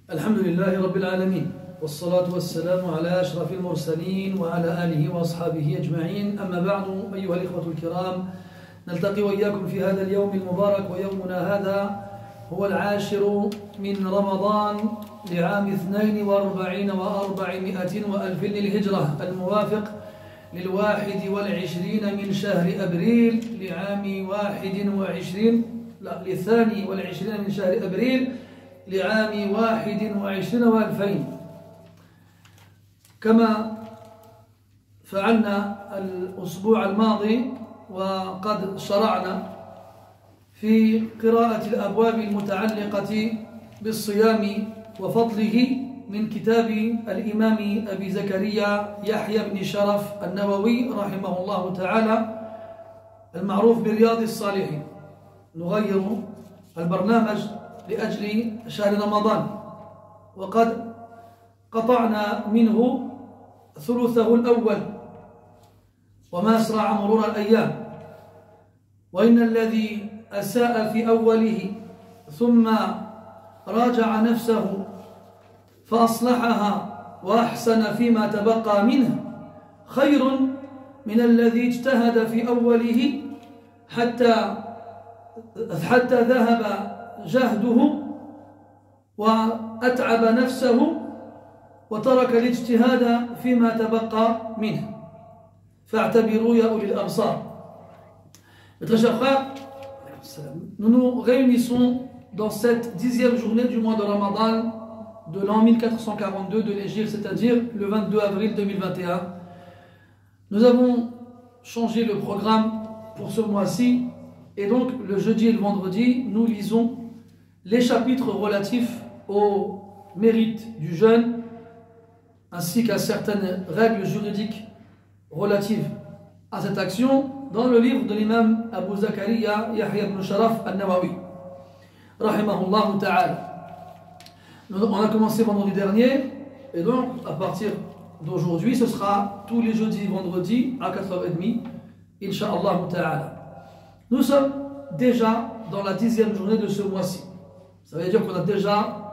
الحمد لله رب العالمين والصلاة والسلام على أشرف المرسلين وعلى آله وأصحابه أجمعين. أما بعد أيها الإخوة الكرام، نلتقي وإياكم في هذا اليوم المبارك، ويومنا هذا هو 10 من رمضان لعام 42 و400 وألف للهجرة، الموافق لل21 من شهر أبريل لعام 22 من شهر أبريل لعام 21 و2000. كما فعلنا الأسبوع الماضي وقد شرعنا في قراءة الأبواب المتعلقة بالصيام وفضله من كتاب الإمام أبي زكريا يحيى بن شرف النووي رحمه الله تعالى المعروف برياض الصالحين. نغير البرنامج لأجل شهر رمضان، وقد قطعنا منه ثلثه الأول وما أسرع مرور الأيام، وإن الذي أساء في أوله ثم راجع نفسه فأصلحها وأحسن فيما تبقى منه خير من الذي اجتهد في أوله حتى ذهب جهده وأتعب نفسه وترك الاجتهاد فيما تبقى منه. فاعتبروا يا أولي الأبصار. Mes très chers frères, nous nous réunissons dans cette 10e journée du mois de Ramadan de l'an 1442 de l'Hégire, c'est-à-dire le 22 avril 2021. Nous avons changé le programme pour ce mois-ci, et donc le jeudi et le vendredi, nous lisons les chapitres relatifs au mérite du jeûne, ainsi qu'à certaines règles juridiques relatives à cette action dans le livre de l'imam Abu Zakaria Yahya ibn Sharaf al-Nawawi rahimahullah ta'ala. On a commencé vendredi dernier, et donc à partir d'aujourd'hui ce sera tous les jeudis et vendredis à 4h30 Inch'Allah ta'ala. Nous sommes déjà dans la 10e journée de ce mois-ci. Ça veut dire qu'on a déjà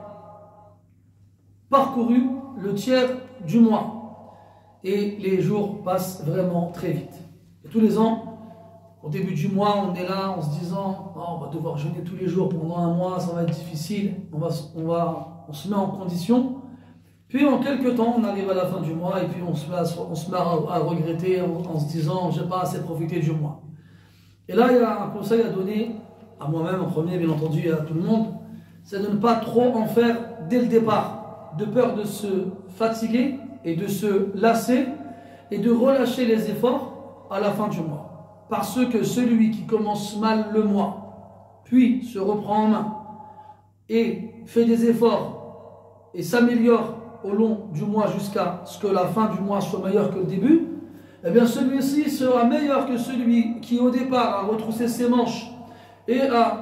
parcouru le tiers du mois, et les jours passent vraiment très vite. Et tous les ans, au début du mois, on est là en se disant oh, on va devoir jeûner tous les jours pendant un mois, ça va être difficile, on se met en condition. Puis en quelques temps, on arrive à la fin du mois et puis on se met à regretter en se disant j'ai pas assez profité du mois. Et là, il y a un conseil à donner à moi-même en premier, bien entendu, et à tout le monde, c'est de ne pas trop en faire dès le départ, de peur de se fatiguer et de se lasser et de relâcher les efforts à la fin du mois. Parce que celui qui commence mal le mois, puis se reprend en main et fait des efforts et s'améliore au long du mois jusqu'à ce que la fin du mois soit meilleure que le début, eh bien celui-ci sera meilleur que celui qui au départ a retroussé ses manches et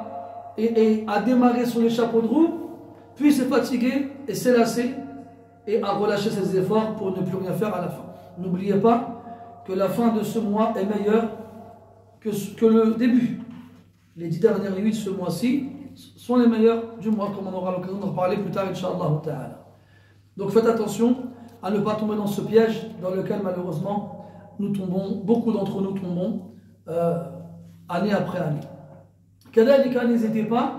a démarré sur les chapeaux de roue, puis s'est fatigué et s'est lassé et a relâché ses efforts pour ne plus rien faire à la fin. N'oubliez pas que la fin de ce mois est meilleure que le début. Les 10 dernières nuits de ce mois-ci sont les meilleures du mois, comme on aura l'occasion d'en reparler plus tard, Inch'Allah ta'ala. Donc faites attention à ne pas tomber dans ce piège dans lequel malheureusement nous tombons, beaucoup d'entre nous tombons année après année. Kadhalika, n'hésitez pas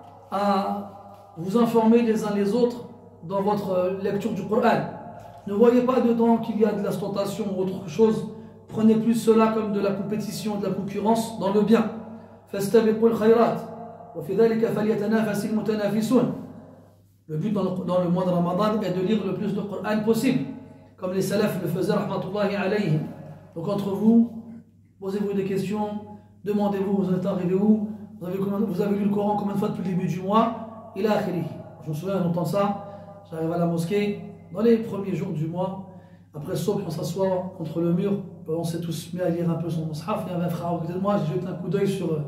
à vous informer les uns les autres dans votre lecture du Coran. Ne voyez pas dedans qu'il y a de l'ostentation ou autre chose. Prenez plus cela comme de la compétition, de la concurrence dans le bien. Fastabiqul khayrat wa fi dhalika falyatanafasil mutanafisun. Le but dans le mois de Ramadan est de lire le plus de Coran possible, comme les salafs le faisaient rahmatullahi alayhim. Donc entre vous, posez-vous des questions, demandez-vous vous êtes arrivé où, vous avez lu le Coran combien de fois depuis le début du mois, ila akhirih. Je me souviens d'entendre ça, j'arrive à la mosquée dans les premiers jours du mois, après Sobh, on s'assoit contre le mur, on s'est tous mis à lire un peu son mushaf. Il y avait un frère à côté de moi, j'ai jeté un coup d'œil sur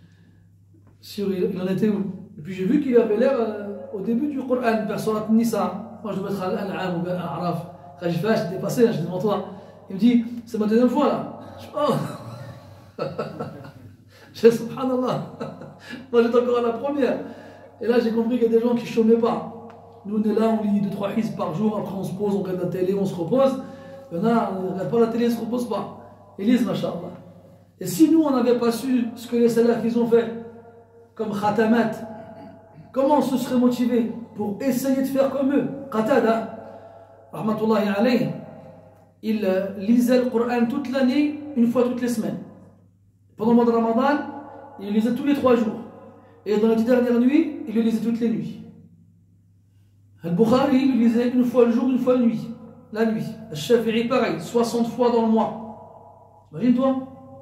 il en était où. Et puis j'ai vu qu'il avait l'air au début du Coran, personne n'a tenu ça. Moi je devais être à Al-An'am ou à Araf. Quand j'ai fait, j'étais passé, j'étais devant toi. Il me dit, c'est ma deuxième fois là. Je dis, oh. Je dis, subhanallah. Moi j'étais encore à la première. Et là j'ai compris qu'il y a des gens qui ne chômaient pas. Nous, on est là, on lit 2-3 hizb par jour, après on se pose, on regarde la télé, on se repose. Il y en a, on ne regarde pas la télé, ils ne se reposent pas. Ils lisent, machallah. Et si nous, on n'avait pas su ce que les salafs ils ont fait, comme khatamat, comment on se serait motivé pour essayer de faire comme eux? Qatada, rahmatullahi alayhi, il lisait le Coran toute l'année, une fois toutes les semaines. Pendant le mois de Ramadan, il le lisait tous les 3 jours. Et dans les 10 dernières nuits, il le lisait toutes les nuits. Al-Bukhari, il le lisait une fois le jour, une fois la nuit. Al-Shafi'i, pareil, 60 fois dans le mois. Imagine-toi.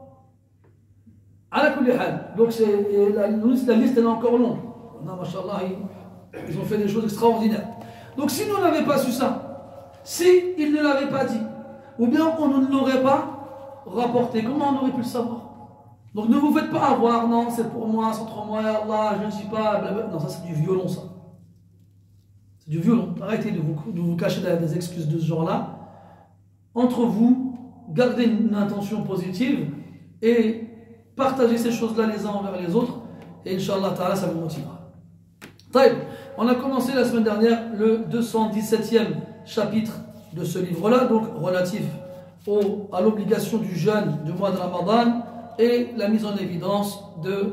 Donc la liste elle est encore longue. Non, mashallah, ils ont fait des choses extraordinaires. Donc si nous n'avions pas su ça, si ils ne l'avaient pas dit, ou bien on ne l'aurait pas rapporté, comment on aurait pu le savoir? Donc ne vous faites pas avoir, non, c'est pour moi, c'est entre moi et Allah, je ne dis pas, blablabla. Non, ça c'est du violon, ça. C'est du violon. Arrêtez de vous cacher derrière des excuses de ce genre-là. Entre vous, gardez une intention positive et partagez ces choses-là les uns envers les autres. Et Inch'Allah Ta'ala, ça vous motivera. Taïb, on a commencé la semaine dernière le 217e chapitre de ce livre-là, donc relatif à l'obligation du jeûne du mois de Ramadan et la mise en évidence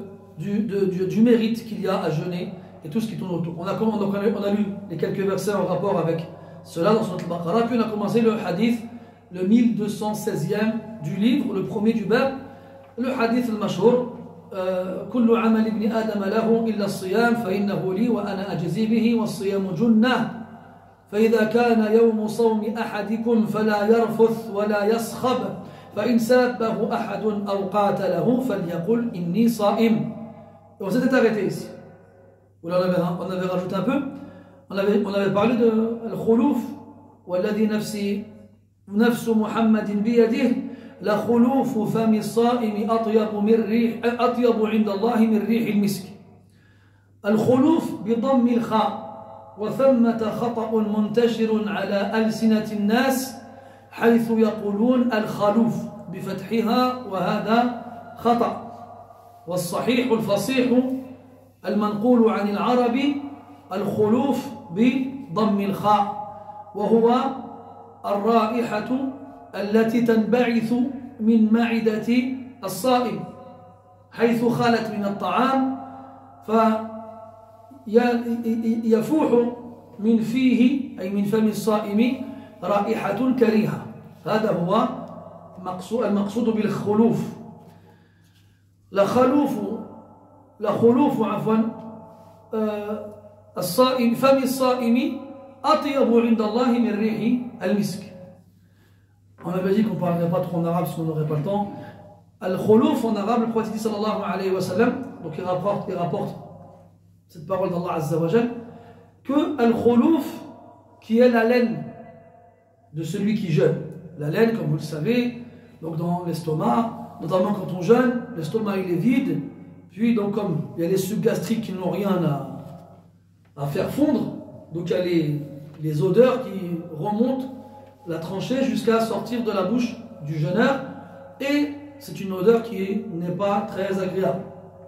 du mérite qu'il y a à jeûner et tout ce qui tourne autour. On a lu les quelques versets en rapport avec cela dans Surat Al-Baqarah, puis on a commencé le hadith, le 1216e du livre, le premier du bab, le hadith al-mashhur. كل عمل ابن آدم له إلا الصيام فإنه لي وأنا أجزي به والصيام جنة فإذا كان يوم صوم أحدكم فلا يرفث ولا يصخب فإن سابه أحد أو قاتله فليقل إني صائم. On s'était arrêté ici. On avait rajouté un peu. On avait parlé de al-khuluf والذي نفس محمد بيده لخلوف فم الصائم أطيب عند الله من ريح المسك. الخلوف بضم الخاء وثمة خطأ منتشر على ألسنة الناس حيث يقولون الخلوف بفتحها وهذا خطأ. والصحيح الفصيح المنقول عن العرب الخلوف بضم الخاء وهو الرائحة التي تنبعث من معدة الصائم حيث خلت من الطعام فيفوح من فيه أي من فم الصائم رائحة كريهة. هذا هو المقصود بالخلوف. لخلوف عفوا الصائم فم الصائم أطيب عند الله من ريح المسك. On avait dit qu'on ne parlerait pas trop en arabe parce qu'on n'aurait pas le temps. Al-khuluf en arabe, le prophète sallallahu alayhi wa sallam, donc il rapporte cette parole d'Allah Azza wa Jal, que al-khuluf, qui est la laine de celui qui jeûne. La laine, comme vous le savez, donc dans l'estomac, notamment quand on jeûne, l'estomac il est vide, puis donc comme il y a les sucs gastriques qui n'ont rien à faire fondre, donc il y a les odeurs qui remontent la tranchée jusqu'à sortir de la bouche du jeûneur, et c'est une odeur qui n'est pas très agréable.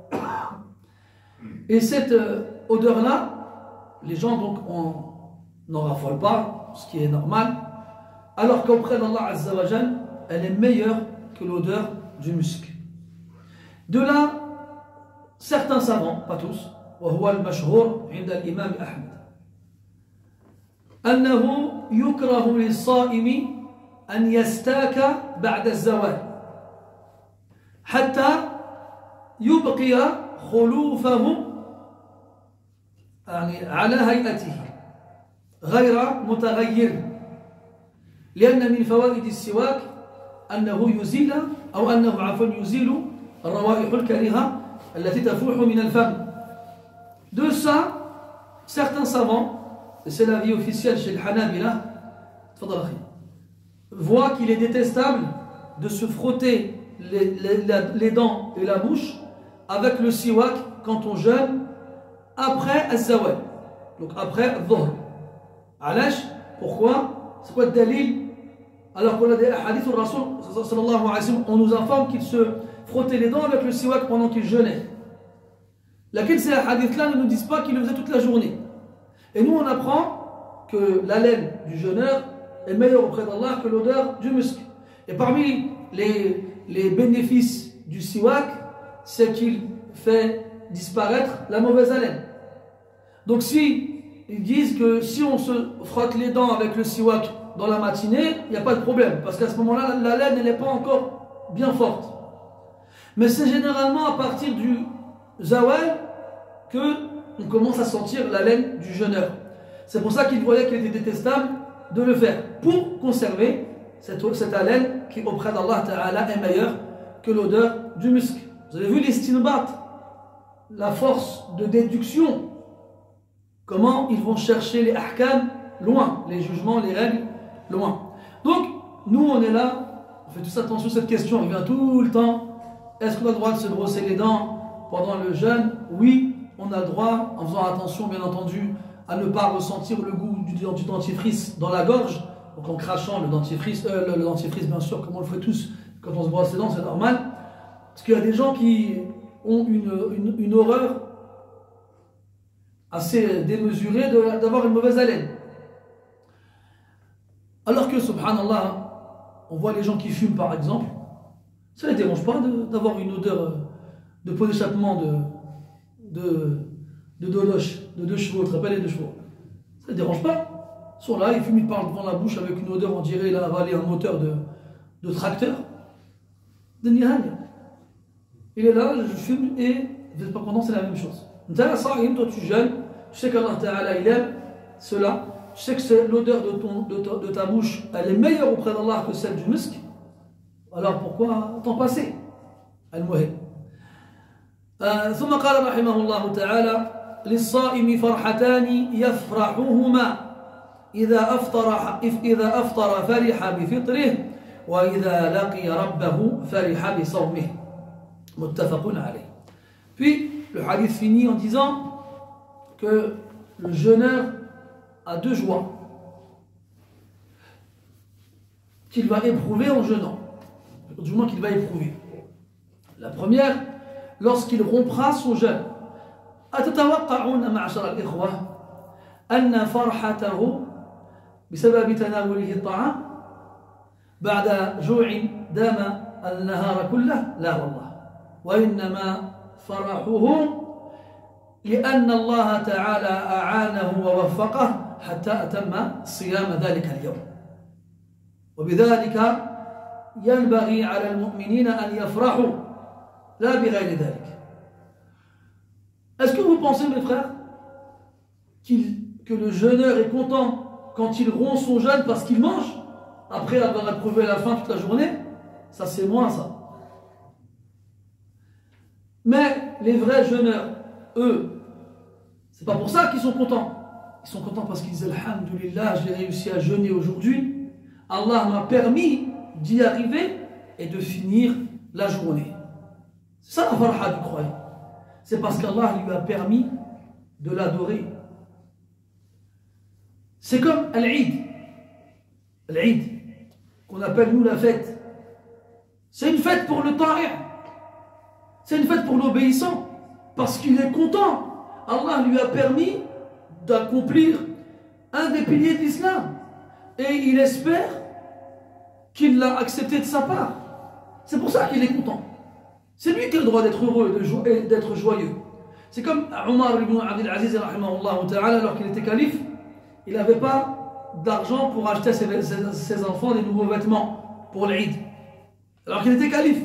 Et cette odeur-là, les gens donc n'en raffolent pas, ce qui est normal, alors qu'auprès d'Allah Azza wa Jal, elle est meilleure que l'odeur du musc. De là, certains savants, pas tous, وهو المشهور عند الإمام أحمد أنه يكره للصائم أن يستاك بعد الزوال حتى يبقي خلوفه يعني على هيئته غير متغير لأن من فوائد السواك أنه يزيل أو أنه عفوا يزيل الروائح الكريهة التي تفوح من الفم. De ça, certains savants, et c'est l'avis officiel chez le Hanabila, voient qu'il est détestable de se frotter les dents et la bouche avec le siwak quand on jeûne après al-zawal, donc après al-dhuhr. Alash, pourquoi? C'est quoi le dalil? Alors qu'on a des hadiths au Rasul sallallahu alayhi wa sallam, on nous informe qu'il se frottait les dents avec le siwak pendant qu'il jeûnait. Laquelle ces hadiths-là ne nous disent pas qu'il le faisait toute la journée. Et nous, on apprend que la laine du jeûneur est meilleure auprès d'Allah que l'odeur du musc. Et parmi les bénéfices du siwak, c'est qu'il fait disparaître la mauvaise haleine. Donc si ils disent que si on se frotte les dents avec le siwak dans la matinée, il n'y a pas de problème, parce qu'à ce moment-là, la laine elle n'est pas encore bien forte. Mais c'est généralement à partir du zawal que on commence à sentir la laine du jeûneur. C'est pour ça qu'il voyait qu'il était détestable de le faire, pour conserver cette haleine qui auprès d'Allah Ta'ala est meilleure que l'odeur du musc. Vous avez vu l'istinbat, la force de déduction, comment ils vont chercher les ahkam loin, les jugements, les règles loin. Donc, nous on est là, on fait tous attention à cette question, on revient tout le temps. Est-ce qu'on a le droit de se brosser les dents pendant le jeûne? Oui, on a le droit, en faisant attention bien entendu à ne pas ressentir le goût du dentifrice dans la gorge, donc en crachant le dentifrice bien sûr, comme on le fait tous quand on se brosse les dents, c'est normal. Parce qu'il y a des gens qui ont une horreur assez démesurée d'avoir une mauvaise haleine. Alors que, subhanallah, on voit les gens qui fument par exemple, ça ne les dérange pas d'avoir une odeur de pot d'échappement de deux chevaux, tu te rappelles les deux chevaux. Ça ne les dérange pas. Ils sont là, ils fument, ils parlent devant la bouche avec une odeur, on dirait il a avalé un moteur de tracteur. De Nihal. Il est là, je fume et vous n'êtes pas content, c'est la même chose. Toi tu jeûnes, tu sais qu'Allah Ta'ala il aime cela, tu sais que l'odeur de ta bouche elle est meilleure auprès d'Allah que celle du musc, alors pourquoi t'en passer? Al-Muhim. ثم قال رحمه الله تعالى للصائم فرحتان يفرحهما إذا أفطر فرح بفطره وإذا لقي ربه فرح بصومه متفق عليه. Puis le hadith finit en disant que le jeûneur a deux joies qu'il va éprouver en jeûnant, du moins qu'il va éprouver. La première, lorsqu'il rompra son jeûne. أتتوقعون معشر الإخوة أن فرحته بسبب تناوله الطعام بعد جوع دام النهار كله؟ لا والله، وإنما فرحه لأن الله تعالى أعانه ووفقه حتى أتم صيام ذلك اليوم. وبذلك ينبغي على المؤمنين أن يفرحوا لا بغير ذلك. Est-ce que vous pensez, mes frères, que le jeûneur est content quand il rompt son jeûne parce qu'il mange après avoir éprouvé la faim toute la journée? Ça c'est moins ça. Mais les vrais jeûneurs, eux, c'est pas pour ça qu'ils sont contents. Ils sont contents parce qu'ils disent Alhamdulillah, j'ai réussi à jeûner aujourd'hui. Allah m'a permis d'y arriver et de finir la journée. C'est ça la farha du croyant. C'est parce qu'Allah lui a permis de l'adorer. C'est comme Al-Eid. Al-Eid, qu'on appelle nous la fête. C'est une fête pour le ta'i'. C'est une fête pour l'obéissant. Parce qu'il est content. Allah lui a permis d'accomplir un des piliers de l'islam. Et il espère qu'il l'a accepté de sa part. C'est pour ça qu'il est content. C'est lui qui a le droit d'être heureux et d'être joyeux. C'est comme Omar ibn Abdel Aziz, alors qu'il était calife, il n'avait pas d'argent pour acheter à ses enfants des nouveaux vêtements pour l'Eid. Alors qu'il était calife.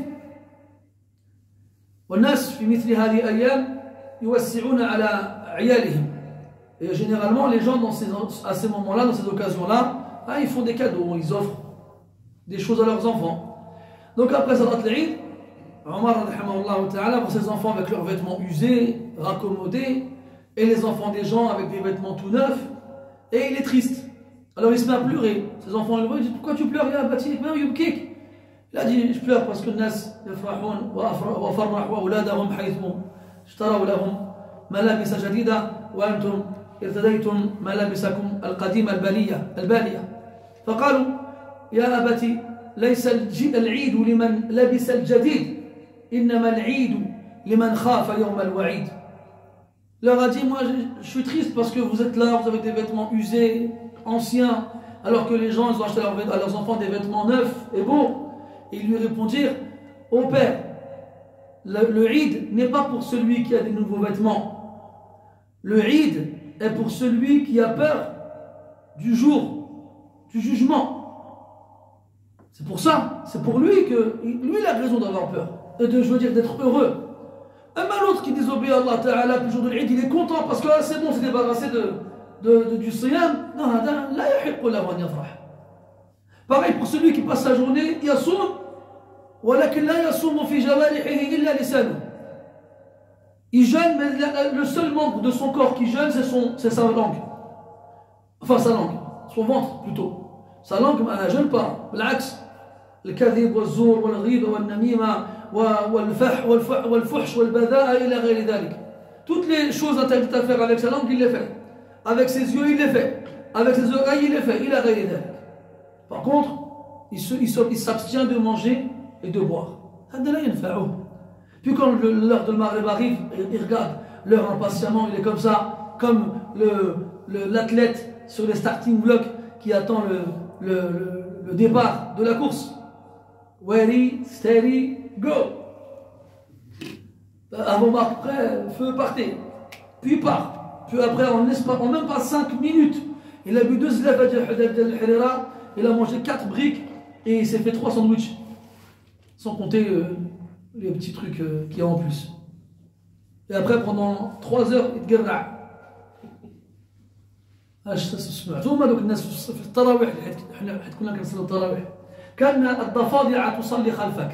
Et généralement, les gens à ces moments-là, dans ces occasions-là, ils font des cadeaux, ils offrent des choses à leurs enfants. Donc après Salat l'Eid, Omar, pour ses enfants avec leurs vêtements usés, raccommodés, et les enfants des gens avec des vêtements tout neufs, et il est triste. Alors il se met à pleurer. Ses enfants le voient, ils disent pourquoi tu pleures? Il a dit je pleure parce que les gens يفرحون وفرحوا أولادهم حيث اشتروا لهم ملابس جديدة وأنتم ارتديتم ملابسكم القديمة البالية فقالوا يا أبتي ليس العيد لمن لبس الجديد إنما العيد لمن خاف يوم الوعيد. leur a dit, moi je suis triste parce que vous êtes là, vous avez des vêtements usés, anciens, alors que les gens ils ont acheté à leurs enfants des vêtements neufs et beaux. Et ils lui répondirent, ô père, le Eid n'est pas pour celui qui a des nouveaux vêtements. Le Eid est pour celui qui a peur du jour du jugement. C'est pour ça, c'est pour lui que lui il a raison d'avoir peur, et je veux dire d'être heureux. Même l'autre qui désobéit à Allah Ta'ala le jour de l'Eid, il est content parce que c'est bon, c'est débarrassé du siyam. Non, la yahiqqu lahu an yafrah. Pareil pour celui qui passe sa journée, yasoum, walakin la yasoumu fi jawarihihi illa lisanu. Il jeûne, mais le seul membre de son corps qui jeûne, c'est sa langue. Enfin, sa langue, son ventre plutôt. Sa langue, elle ne jeûne pas. L'axe, le kadhib, le zour, le ghib, le namima, le fuhsh, le bada'a, ila ghayri dhalik. Toutes les choses interdites à faire avec sa langue, il les fait. Avec ses yeux, il les fait. Avec ses oreilles, il les fait. Ila ghayri dhalik. Par contre, il s'abstient de manger et de boire. Puis quand l'heure de Maghrib arrive, il regarde l'heure impatiemment, il est comme ça, comme l'athlète sur les starting blocks qui attend le départ de la course. Ready, steady, go. Avant marque prêt, feu, partez. Puis il part. Puis après, en même pas 5 minutes, il a bu 2 zlaf al-Harira, il a mangé 4 briques et il s'est fait 3 sandwichs. Sans compter les petits trucs qu'il y a en plus. Et après, pendant 3 heures, il te guerra. سمعتوا دوك الناس في التراويح حنا كنا كنصليو التراويح كان الضفادع تصلي خلفك.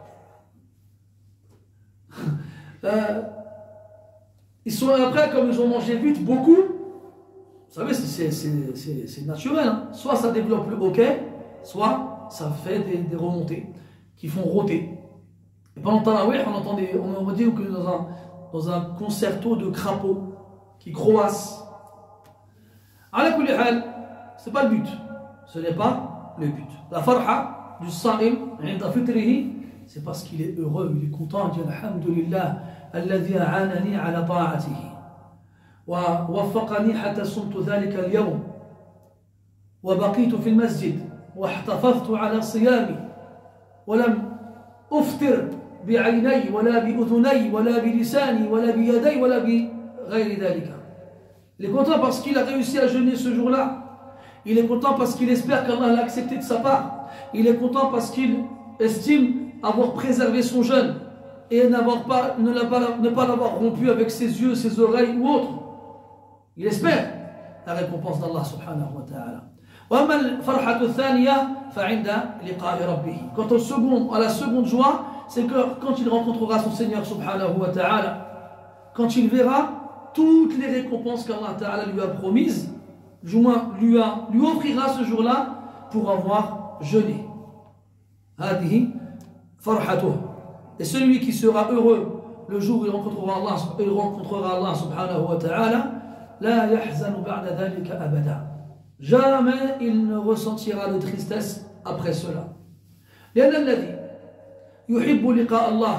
Ils sont après, comme ils ont mangé vite beaucoup, vous savez, c'est naturel, hein. Soit ça développe le hoquet, soit ça fait des remontées qui font rôter. Et pendant le tarawih, on dit que dans un concerto de crapauds qui croassent. Ala kulli hal, c'est pas le but. Ce n'est pas le but. La farha du sa'im, inda fitrihi, c'est parce qu'il est heureux, il est content, il dit alhamdulillah, alladhi a'anani ala ta'atihi. Wa waffaqani hatta sumtu dhalika al-yawm. Wa baqitu fi al-masjid. Wa ihtafaztu ala siyami. Wa lam uftir بعيني ولا بأذني ولا بلساني ولا بيدي ولا بغير ذلك. Il est content parce qu'il a réussi à jeûner ce jour-là. Il est content parce qu'il espère qu'Allah l'a accepté de sa part. Il est content parce qu'il estime avoir préservé son jeûne et ne pas l'avoir rompu avec ses yeux, ses oreilles ou autre. Il espère la récompense d'Allah subhanahu wa ta'ala. وأما الفرحة الثانية فعند لقاء ربه. Quant à la seconde joie, c'est que quand il rencontrera son Seigneur subhanahu wa ta'ala, quand il verra toutes les récompenses qu'Allah ta'ala lui a promises, du moins lui offrira ce jour-là pour avoir jeûné. Hadihi farhatuh. Et celui qui sera heureux le jour où il rencontrera Allah subhanahu wa ta'ala, la yahzanu ba'da dhalika abada. Jamais il ne ressentira de tristesse après cela. لأن الذي يحب لقاء الله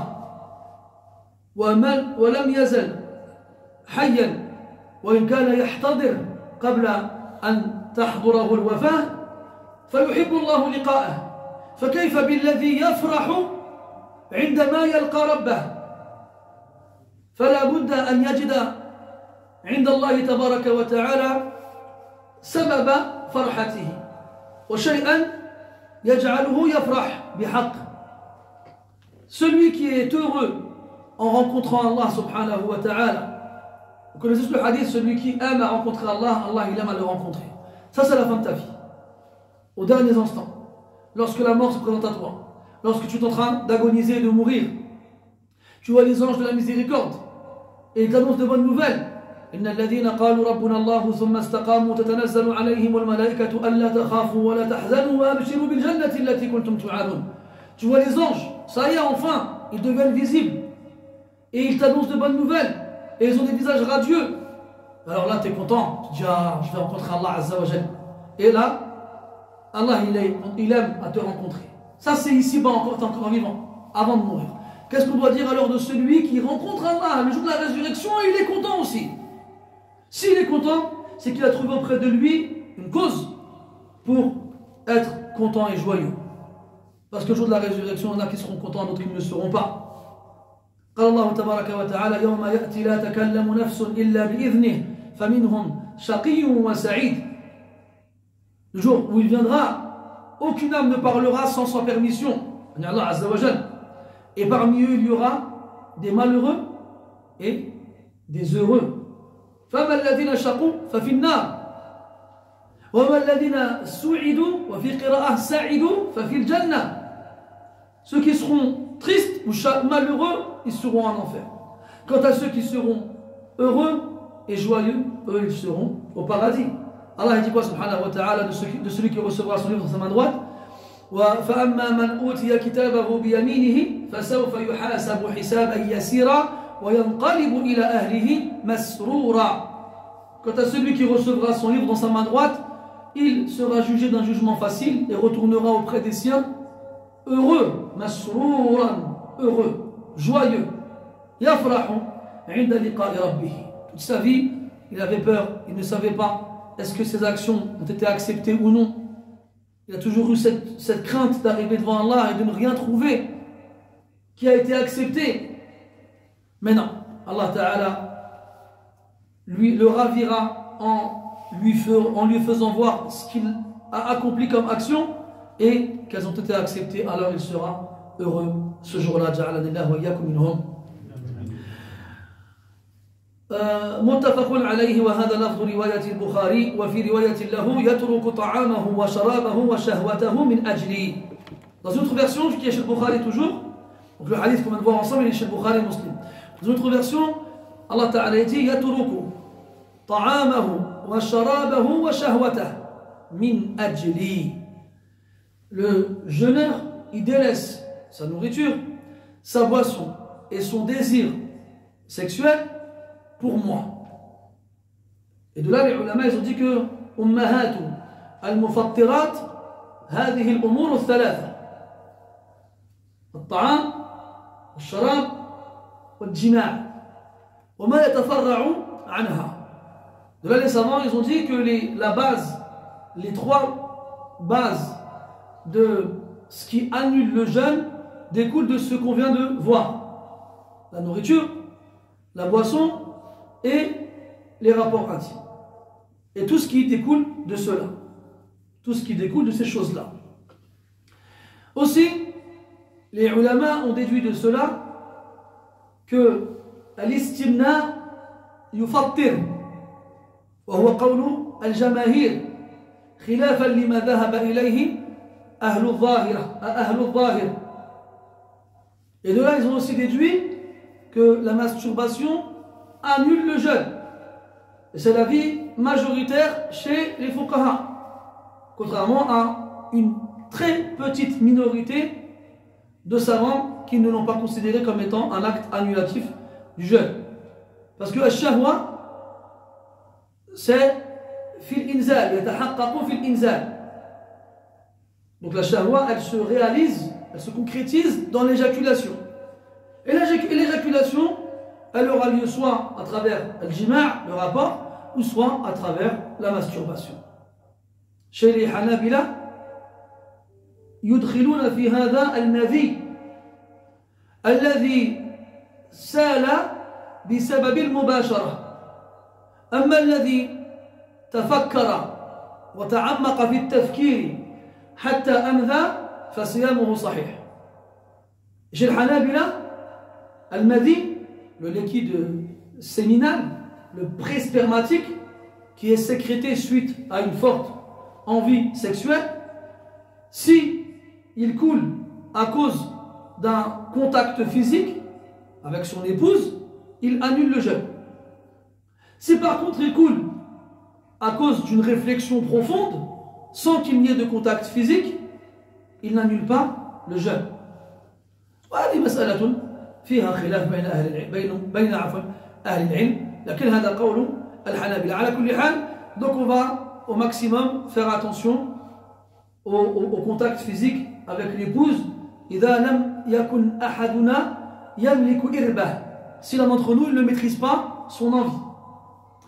ولم يزل حيا وإن كان يحتضر قبل أن تحضره الوفاة فيحب الله لقاءه فكيف بالذي يفرح عندما يلقى ربه فلا بد أن يجد عند الله تبارك وتعالى سبب فرحته وشيئا يجعله يفرح بحق. Celui qui est heureux en rencontrant Allah subhanahu wa ta'ala. Vous connaissez le hadith, celui qui aime à rencontrer Allah, Allah il aime à le rencontrer. Ça c'est la fin de ta vie. Aux derniers instants, lorsque la mort se présente à toi, lorsque tu es en train d'agoniser et de mourir, tu vois les anges de la miséricorde et ils t'annoncent de bonnes nouvelles. إن الذين قالوا ربنا الله ثم استقاموا تتنزل عليهم الملائكة ألا تخافوا ولا تحزنوا وأبشروا بالجنة التي كنتم توعدون. Tu vois les anges, ça y est enfin, ils deviennent visibles et ils t'annoncent de bonnes nouvelles et ils ont des visages radieux. Alors là tu es content, tu dis ah, je vais rencontrer Allah Azza wa Jal. Et là, Allah il aime à te rencontrer. Ça c'est ici-bas encore, t'es encore vivant, avant de mourir. Qu'est-ce qu'on doit dire alors de celui qui rencontre Allah le jour de la résurrection et il est content aussi? S'il est content, c'est qu'il a trouvé auprès de lui une cause pour être content et joyeux. Parce que le jour de la résurrection, il y en a qui seront contents, d'autres qui ne le seront pas. قال الله تبارك وتعالى يوم يأتي لا تكلم نفس إلا بإذنه فمنهم شقي وسعيد. Le jour où il viendra, aucune âme ne parlera sans sa permission. Allah Azza wa Jal. Et parmi eux, il y aura des malheureux et des heureux. فَمَا الَّذِينَ شَقُوا فَفِي النَّارِ وَمَا الَّذِينَ سُعِدُوا وَفِي قِرَاءَةٍ سَعِدُوا فَفِي الْجَنَّةِ. Ceux qui seront tristes ou malheureux, ils seront en enfer. Quant à ceux qui seront heureux et joyeux, eux, ils seront au paradis. Allah dit quoi, subhanahu wa ta'ala, de celui qui recevra son livre dans sa main droite? فَأَمَّا مَنْ أُوتِيَ كِتَابَهُ بِيَمِينِهِ فَسَوْفَ يُحَاسَبُ حِسَابًا يَسِيرًا وَيَنْقَلِبُ إِلَى أَهْلِهِ مَسْرُورًا. Quant à celui qui recevra son livre dans sa main droite, il sera jugé d'un jugement facile et retournera auprès des siens heureux, masrouran, heureux, joyeux. Yafrahu inda liqa'i rabbih. Toute sa vie, il avait peur, il ne savait pas est-ce que ses actions ont été acceptées ou non. Il a toujours eu cette crainte d'arriver devant Allah et de ne rien trouver qui a été accepté. Mais non, Allah Ta'ala lui le ravira en lui faisant voir ce qu'il a accompli comme action et qu'elles ont été acceptées, alors il sera heureux ce jour-là. Ja'alanillahu wa iyyakum minhum. متفق عليه وهذا لفظ رواية البخاري وفي رواية له يترك طعامه وشرابه وشهوته من أجلي. Dans une autre version qui est chez le Bukhari toujours, donc le hadith qu'on vient de voir ensemble il est chez le Bukhari et Muslim. Dans une autre version, Allah Ta'ala dit يترك طعامه وشرابه وشهوته من أجلي. Le jeûneur, il délaisse sa nourriture, sa boisson et son désir sexuel pour moi. Et de là, les ulama, ils ont dit que أمهات المفطرات هذه الأمور الثلاثة الطعام والشراب والجماع وما يتفرع عنها. De là, les savants, ils ont dit que les trois bases de ce qui annule le jeûne découlent de ce qu'on vient de voir. La nourriture, la boisson et les rapports intimes. Et tout ce qui découle de cela. Tout ce qui découle de ces choses-là. Aussi, les ulama ont déduit de cela que l'istimna yufattir وهو قول الجماهير خلافا لما ذهب إليه أهل الظاهر. Et de là, ils ont aussi déduit que la masturbation annule le jeûne. Et c'est l'avis majoritaire chez les fuqaha, contrairement à une très petite minorité de savants qui ne l'ont pas considéré comme étant un acte annulatif du jeûne. Parce que al-shahwa, c'est fil inzal, yatahaqqaqu fil inzal. Donc la shahwa, elle se réalise, elle se concrétise dans l'éjaculation. Et l'éjaculation, elle aura lieu soit à travers le jima', le rapport, ou soit à travers la masturbation. Chez les Hanabila, يدخلون في هذا المذي الذي سال بسبب المباشرة. أما الذي تفكر وتعمق في التفكير حتى أنذى فصيامه صحيح. Chez le Hanabila, al-madhi, le liquide séminal, le pré-spermatique qui est sécrété suite à une forte envie sexuelle, si il coule à cause d'un contact physique avec son épouse, il annule le jeûne. Si par contre il coule à cause d'une réflexion profonde, sans qu'il n'y ait de contact physique, il n'annule pas le jeûne. وهذه مسألة فيها خلاف بين أهل العلم لكن هذا قول الحنابلة على كل حال. Donc on va au maximum faire attention au contact physique avec l'épouse. إذا لم يكن أحدنا يملك إربه, si l'un d'entre nous il ne maîtrise pas son envie.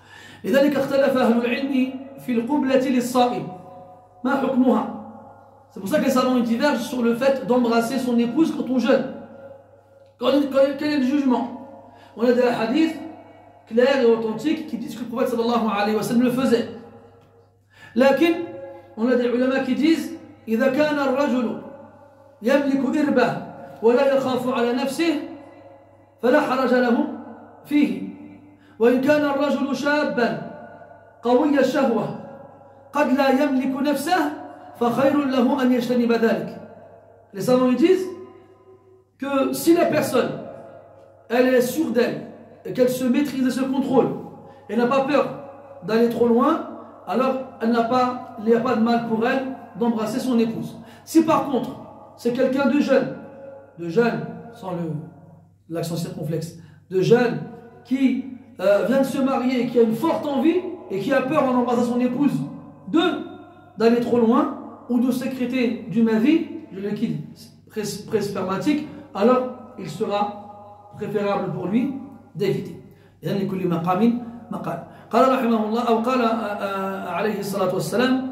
لذلك اختلف أهل العلم في القبلة للصائم ما حكمها. C'est pour ça que les savants divergent sur le fait d'embrasser son épouse quand on jeûne. Quel est le jugement? On a des hadiths clairs et authentiques qui disent que le prophète sallallahu alayhi wa sallam le faisait. لكن on a des ulama qui disent إذا كان الرجل يملك إربة ولا يخاف على نفسه فلا حرج له فيه وإن كان الرجل شابا قوي الشهوة قد لا يملك نفسه فخير له أن يجتنب ذلك. Les savants disent que si la personne elle est sûre d'elle et qu'elle se maîtrise et se contrôle et n'a pas peur d'aller trop loin, alors il n'y a pas de mal pour elle d'embrasser son épouse. Si par contre c'est quelqu'un de jeune sans l'accent circonflexe, de jeune qui vient de se marier et qui a une forte envie et qui a peur en embrassant son épouse d'aller trop loin ou de sécréter du mavi, le liquide pré-spermatique, alors il sera préférable pour lui d'éviter. يعني لكل مقام مقال. قال رحمه الله أو قال عليه الصلاة والسلام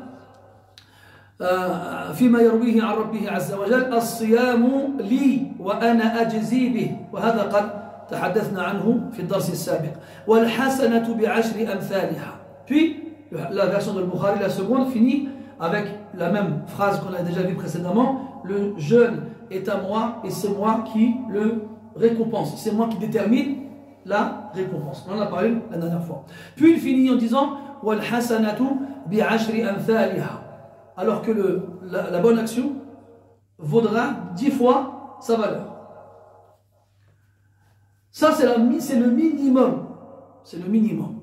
فيما يرويه عن ربه عز وجل الصيام لي وأنا أجزي به وهذا قد تحدثنا عنه في الدرس السابق والحسنة بعشر أمثالها. Puis la version de Bukhari, la seconde, finit avec la même phrase qu'on a déjà vue précédemment: le jeûne est à moi et c'est moi qui le récompense, c'est moi qui détermine la récompense. On en a parlé la dernière fois. Puis il finit en disant wal hasanatu bi ashri amthaliha, alors que la bonne action vaudra 10 fois sa valeur. Ça c'est le minimum, c'est le minimum.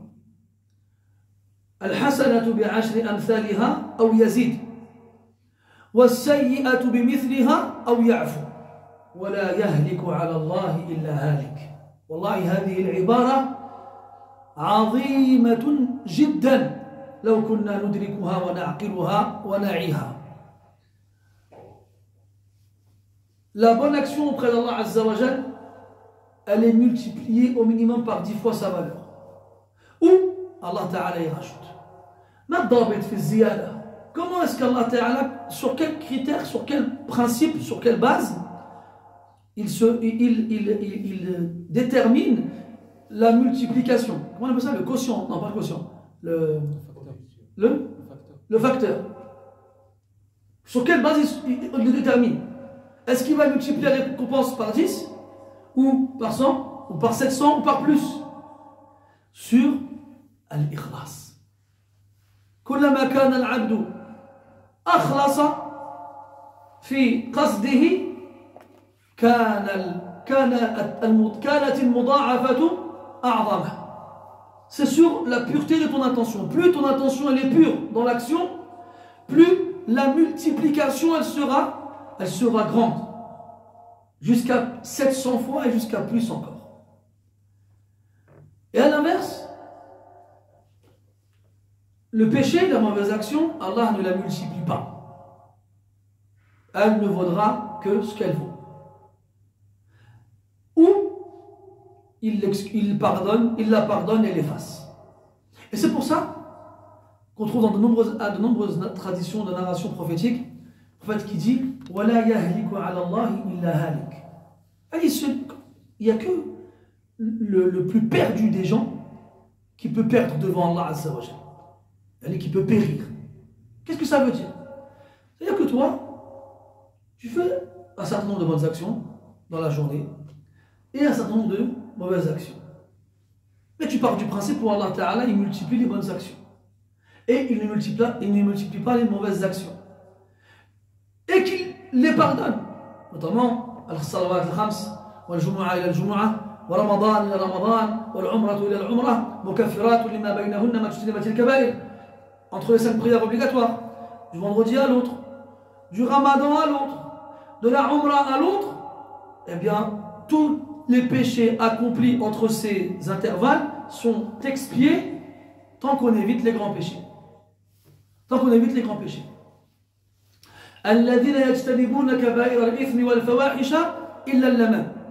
الحسنة بعشر أمثالها أو يزيد والسيئة بمثلها أو يعفو ولا يهلك على الله إلا هالك. والله هذه العبارة عظيمة جدا لو كنا ندركها ونعقلها ونعيها. La bonne action auprès d'Allah Azza wa Jal, elle est multipliée au minimum par 10 fois sa valeur. Ou Allah Ta'ala y rajoute. Comment est-ce qu'Allah Ta'ala, sur quels critères, sur quel principe, sur quelle base il détermine la multiplication? Comment on appelle ça? Le quotient? Non, pas le quotient. Le facteur. Sur quelle base il le détermine? Est-ce qu'il va multiplier la récompense par 10 ou par 100 ou par 700 ou par plus? Sur al-ikhlas. كلما كان العبد أخلص في قصده كانت المضاعفة أعظم. C'est sur la pureté de ton intention. Plus ton intention elle est pure dans l'action, plus la multiplication elle sera grande. Jusqu'à 700 fois et jusqu'à plus encore. Et à l'inverse, le péché, la mauvaise action, Allah ne la multiplie pas. Elle ne vaudra que ce qu'elle vaut. Ou il la pardonne et l'efface. Et c'est pour ça qu'on trouve dans de nombreuses traditions de narration prophétique, le prophète qui dit وَلَا يَهْلِكُ عَلَى اللَّهِ إِلَّا هَالِكُ. Il n'y a que le plus perdu des gens qui peut perdre devant Allah Azza wa Jalla. Qui peut périr. Qu'est-ce que ça veut dire? C'est-à-dire que toi, tu fais un certain nombre de bonnes actions dans la journée et un certain nombre de mauvaises actions. Mais tu pars du principe où Allah Ta'ala il multiplie les bonnes actions et il ne multiplie pas les mauvaises actions et qu'il les pardonne, notamment al-salawat al-khams wal-jumu'ah ila al-jumu'ah wa ramadan ila ramadan wal-umrah ila al-umrah mukaffirat lima baynahunna ma tujtanibat al-kaba'ir. Entre les 5 prières obligatoires, du vendredi à l'autre, du ramadan à l'autre, de la umrah à l'autre, eh bien, tous les péchés accomplis entre ces intervalles sont expiés tant qu'on évite les grands péchés. Tant qu'on évite les grands péchés.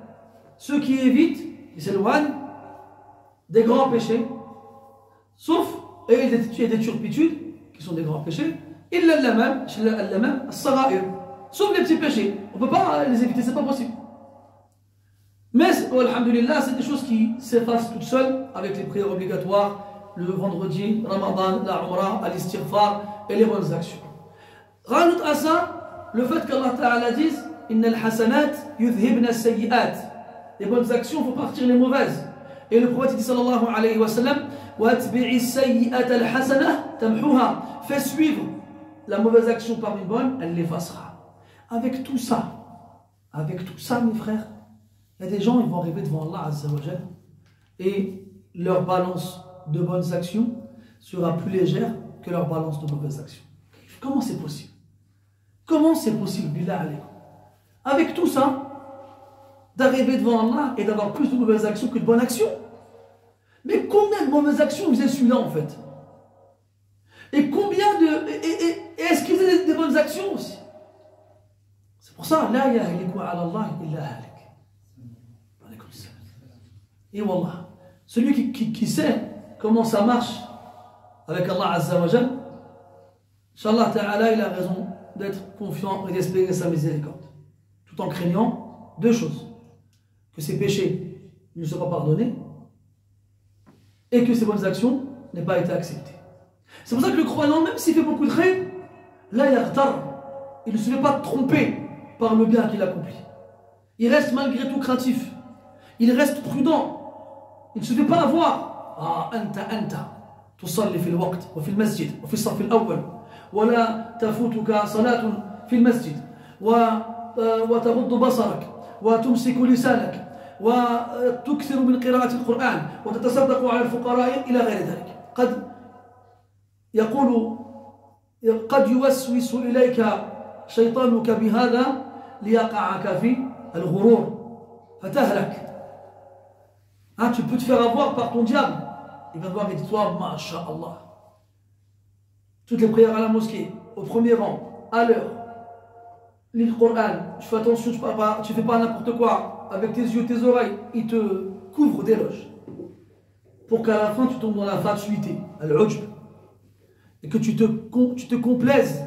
Ceux qui évitent, ils s'éloignent des grands péchés, sauf et des turpitudes, qui sont des grands péchés, illa al-lamam, as-sagha'ir, sauf les petits péchés. On ne peut pas les éviter, c'est pas possible. Mais, alhamdulillah, c'est des choses qui s'effacent toutes seules avec les prières obligatoires, le vendredi, Ramadan, la Umrah, al-istighfar et les bonnes actions. Rajoute à ça le fait qu'Allah Ta'ala dise Inna al-hasanat yudhibna as-sayyi'at. Les bonnes actions font partir les mauvaises. Et le prophète dit sallallahu alayhi wa sallam Watbi'i as-sayyi'at al-hasanah tamhuha. Fais suivre la mauvaise action par une bonne, elle l'effacera. Avec tout ça, mes frères, il y a des gens, ils vont arriver devant Allah Azza wa Jal et leur balance de bonnes actions sera plus légère que leur balance de mauvaises actions. Comment c'est possible? Comment c'est possible, billah alaykum? Avec tout ça, d'arriver devant Allah et d'avoir plus de mauvaises actions que de bonnes actions. Mais combien de mauvaises actions faisait celui-là en fait? Et combien de... Et est-ce qu'il faisait des bonnes actions aussi? C'est pour ça, la yahliku ala Allah illa halik. Et wallah, celui qui sait comment ça marche avec Allah Azza wa Jal, Inch'Allah Ta'ala, il a raison d'être confiant et d'espérer sa miséricorde. Tout en craignant deux choses. Que ses péchés ne soient pas pardonnés et que ses bonnes actions n'aient pas été acceptées. C'est pour ça que le croyant, même s'il fait beaucoup de khayr, là il ne se fait pas tromper par le bien qu'il accomplit. Il reste malgré tout craintif. Il reste prudent. Il ne se fait pas avoir. Ah, anta. تصلي في الوقت وفي المسجد وفي الصف الأول ولا تفوتك صلاة في المسجد وتغض بصرك وتمسك لسانك وتكثر من قراءة القرآن وتتصدق على الفقراء إلى غير ذلك. قد يوسوس إليك شيطانك بهذا ليقعك في الغرور فتهلك. Tu peux te faire avoir par ton diable. Il va te voir et dis-toi, Masha'Allah. Toutes les prières à la mosquée, au premier rang, à l'heure. Lis le Coran, tu fais attention, tu fais pas n'importe quoi. Avec tes yeux, tes oreilles, il te couvre d'éloges. Pour qu'à la fin, tu tombes dans la fatuité, al-ujb. Et que tu te complaises.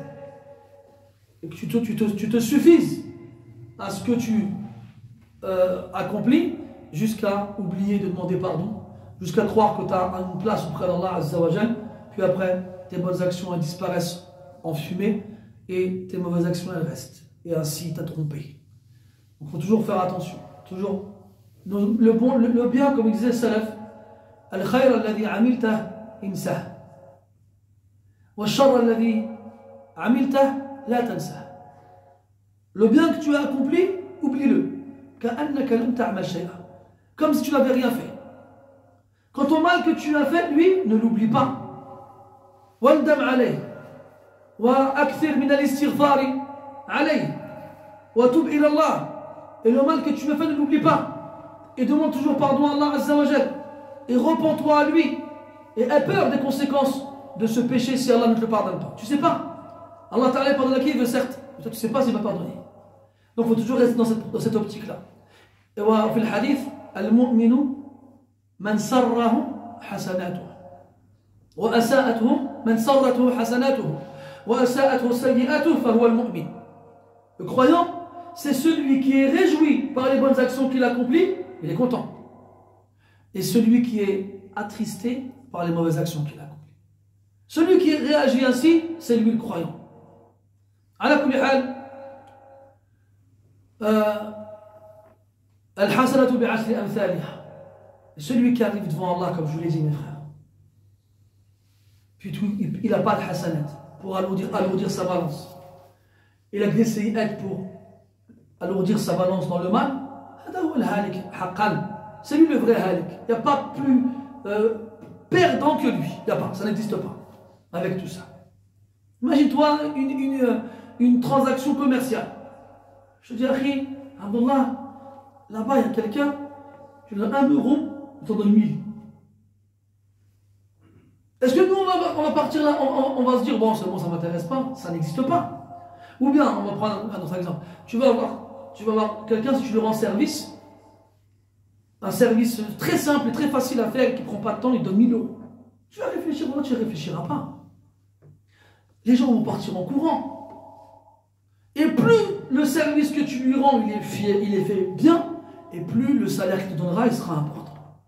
Et que tu te suffises à ce que tu accomplis, jusqu'à oublier de demander pardon, jusqu'à croire que tu as une place auprès d'Allah Azza wa Jal, puis après, tes bonnes actions elles disparaissent en fumée et tes mauvaises actions elles restent. Et ainsi, tu as trompé. Donc il faut toujours faire attention. Toujours. Le bien, comme il disait le Salaf, Al-khayr alladhi amiltah insah. Wa sharr alladhi amiltah la tansah. Le bien que tu as accompli, oublie-le. Ka'annaka lam ta'mal shay'a. Comme si tu n'avais rien fait. Quant au mal que tu as fait, lui, ne l'oublie pas. Wandam alayh. Wa akthir min al-istighfari alayh. Wa tub ila Allah. Et le mal que tu as fait, ne l'oublie pas. Et demande toujours pardon à Allah Azza wa Jal. Et repens-toi à lui. Et aie peur des conséquences de ce péché si Allah ne te le pardonne pas. Tu sais pas. Allah Ta'ala pardonne à qui il veut, certes. Mais toi, tu sais pas s'il va pardonner. Donc il faut toujours rester dans cette optique-là. Et wa fil hadith, al-mu'minu man sarrahu hasanatuhu. Wa asa'atuhu man sarratuhu hasanatuhu. Wa asa'atuhu sayyi'atuhu fa huwa al-mu'min. Le croyant, c'est celui qui est réjoui par les bonnes actions qu'il accomplit, il est content. Et celui qui est attristé par les mauvaises actions qu'il accomplit. Celui qui réagit ainsi, c'est lui le croyant. Ala kulli hal, al-hasanatu bi'ashri amthaliha. Celui qui arrive devant Allah, comme je vous l'ai dit, mes frères, puis il n'a pas de hasanat pour alourdir sa balance. Il a que des sayyi'at pour alourdir sa balance dans le mal. C'est lui le vrai halik. Il n'y a pas plus perdant que lui. Il n'y a pas, ça n'existe pas. Avec tout ça. Imagine-toi une transaction commerciale. Je te dis, Akhi, Abdullah, là-bas il y a quelqu'un, tu donnes 1 euro, il t'en donne 1000. Est-ce que nous on va partir là, on va se dire, bon c'est bon, ça ne m'intéresse pas, ça n'existe pas. Ou bien, on va prendre un autre exemple. Tu vas avoir quelqu'un, si tu lui rends service, un service très simple et très facile à faire, qui ne prend pas de temps, il donne 1000 euros. Tu vas réfléchir, ou tu ne réfléchiras pas. Les gens vont partir en courant. Et plus le service que tu lui rends, il est fait bien, et plus le salaire qu'il te donnera, il sera important.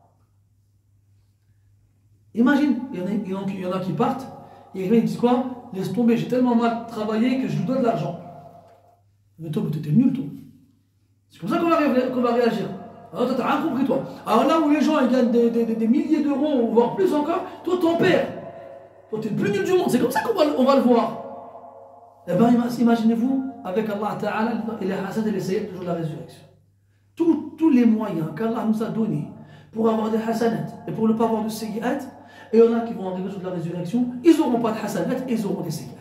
Imagine, il y en a qui partent, et ils disent quoi? Laisse tomber, j'ai tellement mal travaillé que je lui donne de l'argent. Mais toi, tu étais nul, toi. C'est comme ça qu'on va réagir. Alors, toi, tu n'as rien compris, toi. Alors là où les gens ils gagnent des milliers d'euros, voire plus encore, toi, t'en perds. Toi, tu es le plus nul du monde. C'est comme ça qu'on va le voir. Eh bien, imaginez-vous, avec Allah Ta'ala, et les hasad et les sayyid, toujours la résurrection. Tous les moyens qu'Allah nous a donnés pour avoir des hasanat et pour ne pas avoir de sayyiat, et il y en a qui vont arriver sur la résurrection, ils n'auront pas de hasanat et ils auront des sayyiat.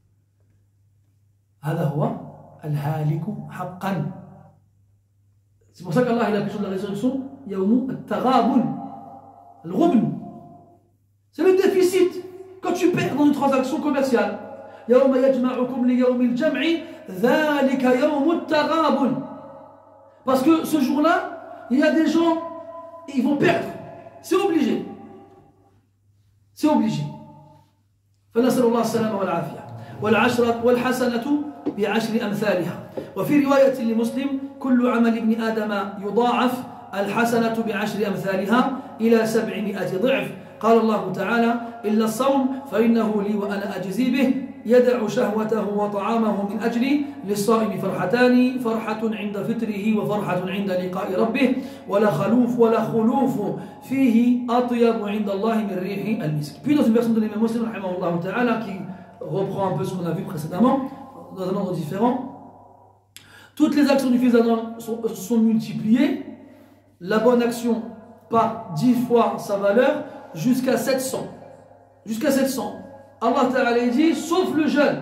C'est pour ça qu'Allah il a appelé sur la résurrection Yawmu al-Taghabun, al-Ghubn. C'est le déficit quand tu perds dans une transaction commerciale. Yawma yajma'ukum li yawmil jam'i, dhalika yawmu al-Taghabun. Parce que ce jour-là, il y a des gens, ils vont perdre. C'est obligé. C'est obligé. فنسأل الله السلامة والعافية والعشرة والحسنة بعشر أمثالها وفي رواية لمسلم كل عمل ابن آدم يضاعف الحسنة بعشر أمثالها إلى 700 ضعف قال الله تعالى إلا الصوم فإنه لي وأنا أجزي به يدع شهوته وطعامه من أجلي للصائم فرحتان فرحة عند فطره وفرحة عند لقاء ربه ولا خلوف فيه أطيب عند الله من ريح المسك. Puis dans une version de l'imam Muslim rahimahullah ta'ala qui reprend un peu ce qu'on a vu précédemment dans un ordre différent, toutes les actions du fils d'Adam sont multipliées, la bonne action par 10 fois sa valeur jusqu'à 700. Jusqu'à 700. Allah Ta'ala dit, sauf le jeûne.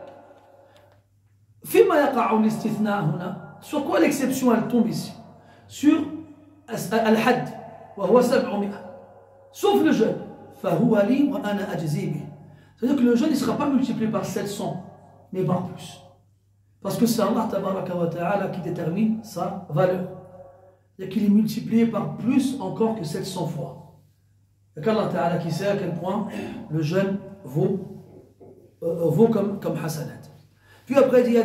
Sur quoi l'exception elle tombe ici? Sur al-had. Sauf le jeûne. C'est-à-dire que le jeûne ne sera pas multiplié par 700, mais par plus. Parce que c'est Allah Ta'ala qui détermine sa valeur. C'est-à-dire qu'il est multiplié par plus encore que 700 fois. Et qu'Allah Ta'ala qui sait à quel point le jeûne vaut comme hasanat. Puis après il dit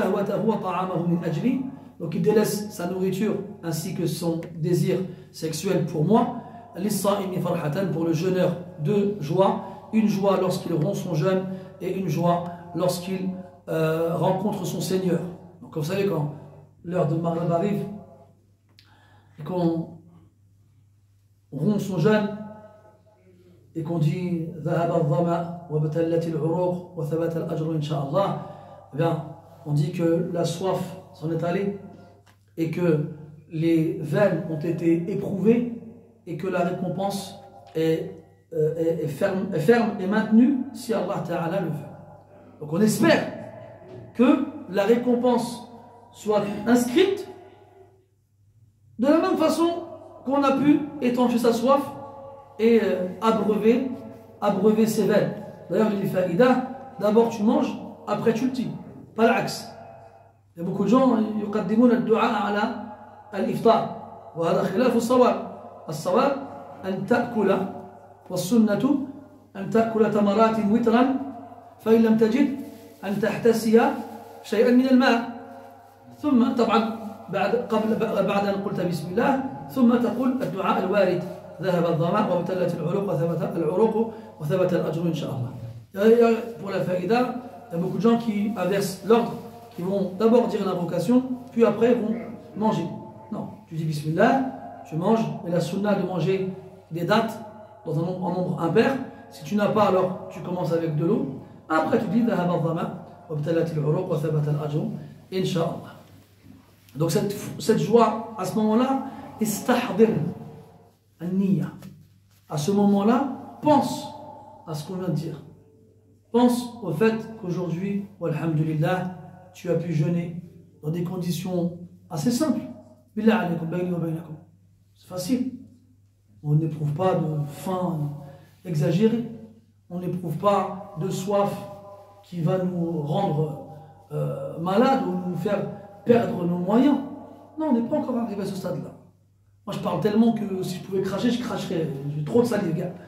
donc il délaisse sa nourriture ainsi que son désir sexuel pour moi. Pour le jeûneur de joie, une joie lorsqu'il rompt son jeûne et une joie lorsqu'il rencontre son Seigneur. Donc vous savez quand l'heure de Maghrib arrive et qu'on rompt son jeûne et qu'on dit eh bien, on dit que la soif s'en est allée et que les veines ont été éprouvées et que la récompense est ferme et maintenue si Allah Ta'ala le veut. Donc on espère que la récompense soit inscrite de la même façon qu'on a pu étancher sa soif et abreuver ses veines. D'ailleurs, il dit faïda, d'abord tu manges, après tu le tiens. Pas l'axe. Il y a beaucoup de gens qui يقدمون الدعاء على الإفطار وهذا خلاف الصواب. الصواب أن تأكل والسنة أن تأكل تمرات وترا فإن لم تجد أن تحتسي شيئا من الماء ثم طبعا بعد أن قلت بسم الله ثم تقول الدعاء الوارد ذهب الظمأ وابتلت العروق وثبت الأجر إن شاء الله. Pour la faïda, il y a beaucoup de gens qui inversent l'ordre, qui vont d'abord dire l'invocation, puis après vont manger. Non, tu dis bismillah, tu manges, mais la sunna de manger des dattes dans un nombre impair. Si tu n'as pas, alors tu commences avec de l'eau. Après tu dis ذهب الظمأ وابتلت العروق وثبت الأجر إن شاء الله. Donc cette joie, à ce moment-là, istahdir an-niyya. À ce moment-là, pense à ce qu'on vient de dire. Pense au fait qu'aujourd'hui, walhamdulillah, tu as pu jeûner dans des conditions assez simples. Billah alaykum, bayni wa baynakum. C'est facile. On n'éprouve pas de faim exagérée. On n'éprouve pas de soif qui va nous rendre malades ou nous faire perdre nos moyens. Non, on n'est pas encore arrivé à ce stade-là. Moi, je parle tellement que si je pouvais cracher, je cracherais. J'ai trop de salive, gars.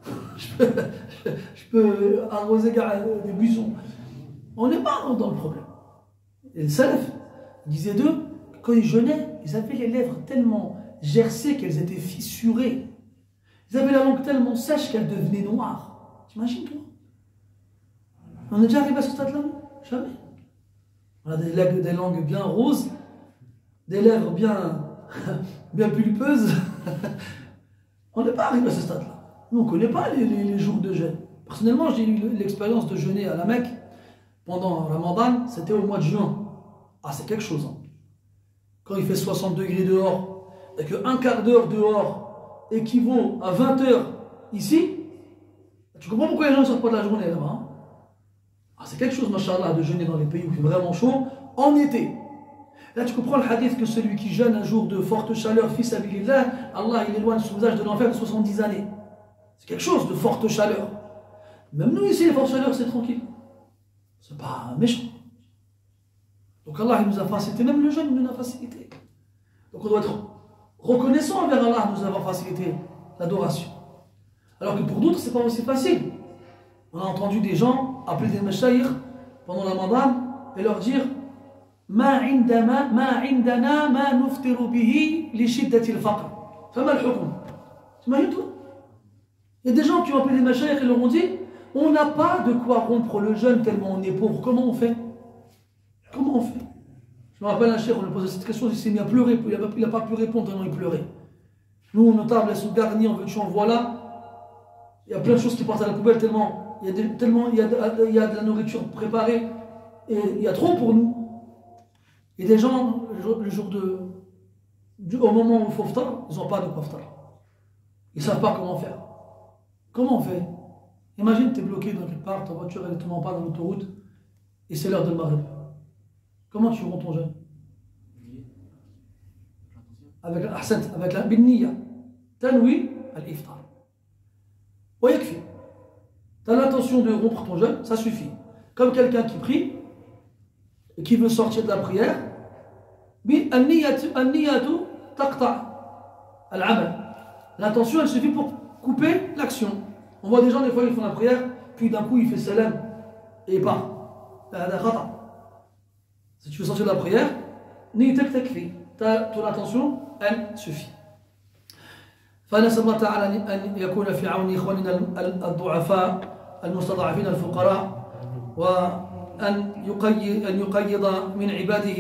je peux arroser des buissons. On n'est pas dans le problème. Et le salaf disait d'eux, quand ils jeûnaient, ils avaient les lèvres tellement gercées qu'elles étaient fissurées. Ils avaient la langue tellement sèche qu'elle devenait noire. T'imagines, toi? On est déjà arrivé à ce stade-là? Jamais. On a des langues bien roses, des lèvres bien, bien pulpeuses. On n'est pas arrivé à ce stade-là. Nous, on ne connaît pas les jours de jeûne. Personnellement, j'ai eu l'expérience de jeûner à la Mecque pendant Ramadan, c'était au mois de juin. Ah, c'est quelque chose. Hein. Quand il fait 60 degrés dehors, et qu'un quart d'heure dehors équivaut à 20 heures ici, tu comprends pourquoi les gens ne sortent pas de la journée là-bas. Hein? Ah, c'est quelque chose, machallah, de jeûner dans les pays où il fait vraiment chaud en été. Là, tu comprends le hadith que celui qui jeûne un jour de forte chaleur, fi sabilillah, Allah il éloigne son visage de l'enfer de 70 années. C'est quelque chose de forte chaleur. Même nous ici, les fortes chaleurs, c'est tranquille. C'est pas méchant. Donc Allah il nous a facilité, même le jeûne il nous a facilité. Donc on doit être reconnaissant envers Allah de nous avoir facilité l'adoration. Alors que pour d'autres, c'est pas aussi facile. On a entendu des gens appeler des mashayikh pendant la Ramadan et leur dire Ma indana ma nuftiru bihi li shiddati al-faqr. Fama al-hukm. T'imagines toi? Il y a des gens qui ont appelé des mashayikh et leur ont dit on n'a pas de quoi rompre le jeûne tellement on est pauvre. Comment on fait? Comment on fait? Je me rappelle un cher, on lui posait cette question, il s'est mis à pleurer, il n'a pas pu répondre tellement il pleurait. Nous, nos tables, elles sont garnies, en veux-tu, en voilà. Il y a plein de choses qui partent à la poubelle tellement il y a de la nourriture préparée et il y a trop pour nous. Et des gens, au moment où il faut ftar, ils n'ont pas de quoi ftar. Ils ne savent pas comment faire. Comment on fait? Imagine, tu es bloqué dans quelque part, ta voiture elle ne tourne pas dans l'autoroute et c'est l'heure de Maghrib. Comment tu romps ton jeûne? Avec la binniya. Tanwi al-iftar. Wayakfi. Tu as l'intention de rompre ton jeûne, ça suffit. Comme quelqu'un qui prie et qui veut sortir de la prière, l'intention elle suffit pour couper l'action. On voit des gens, des fois ils font la prière, puis d'un coup il fait salam et il part. Si tu veux sortir de la prière, ton attention, elle suffit. فنسأل الله تعالى أن يكون في عون إخواننا الضعفاء المستضعفين الفقراء وأن يقيض من عباده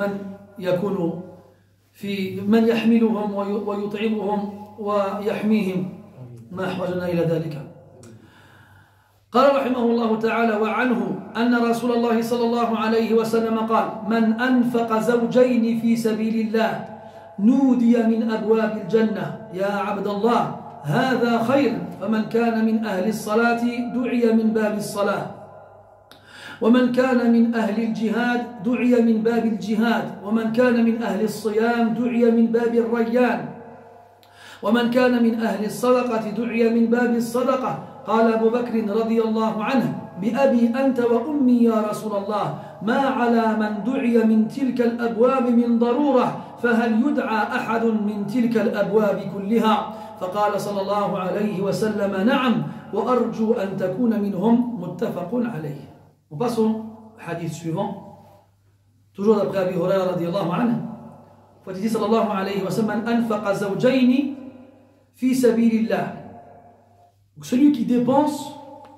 من يحملهم ويطعمهم ويحميهم ما أحوجنا إلى ذلك. قال رحمه الله تعالى وعنه أن رسول الله صلى الله عليه وسلم قال من أنفق زوجين في سبيل الله نودي من أبواب الجنة يا عبد الله هذا خير فمن كان من أهل الصلاة دعي من باب الصلاة ومن كان من أهل الجهاد دعي من باب الجهاد ومن كان من أهل الصيام دعي من باب الريان ومن كان من أهل الصدقة دعي من باب الصدقة. قال أبو بكر رضي الله عنه بأبي أنت وأمي يا رسول الله ما على من دعي من تلك الأبواب من ضرورة فهل يدعى أحد من تلك الأبواب كلها؟ فقال صلى الله عليه وسلم نعم وأرجو أن تكون منهم متفق عليه. On passe au hadith suivant, toujours d'après Abi Huraira radiallahu anhu. Il dit sallallahu alayhi wa sallam anfaqa zawjayni fi sabilillah. Donc celui qui dépense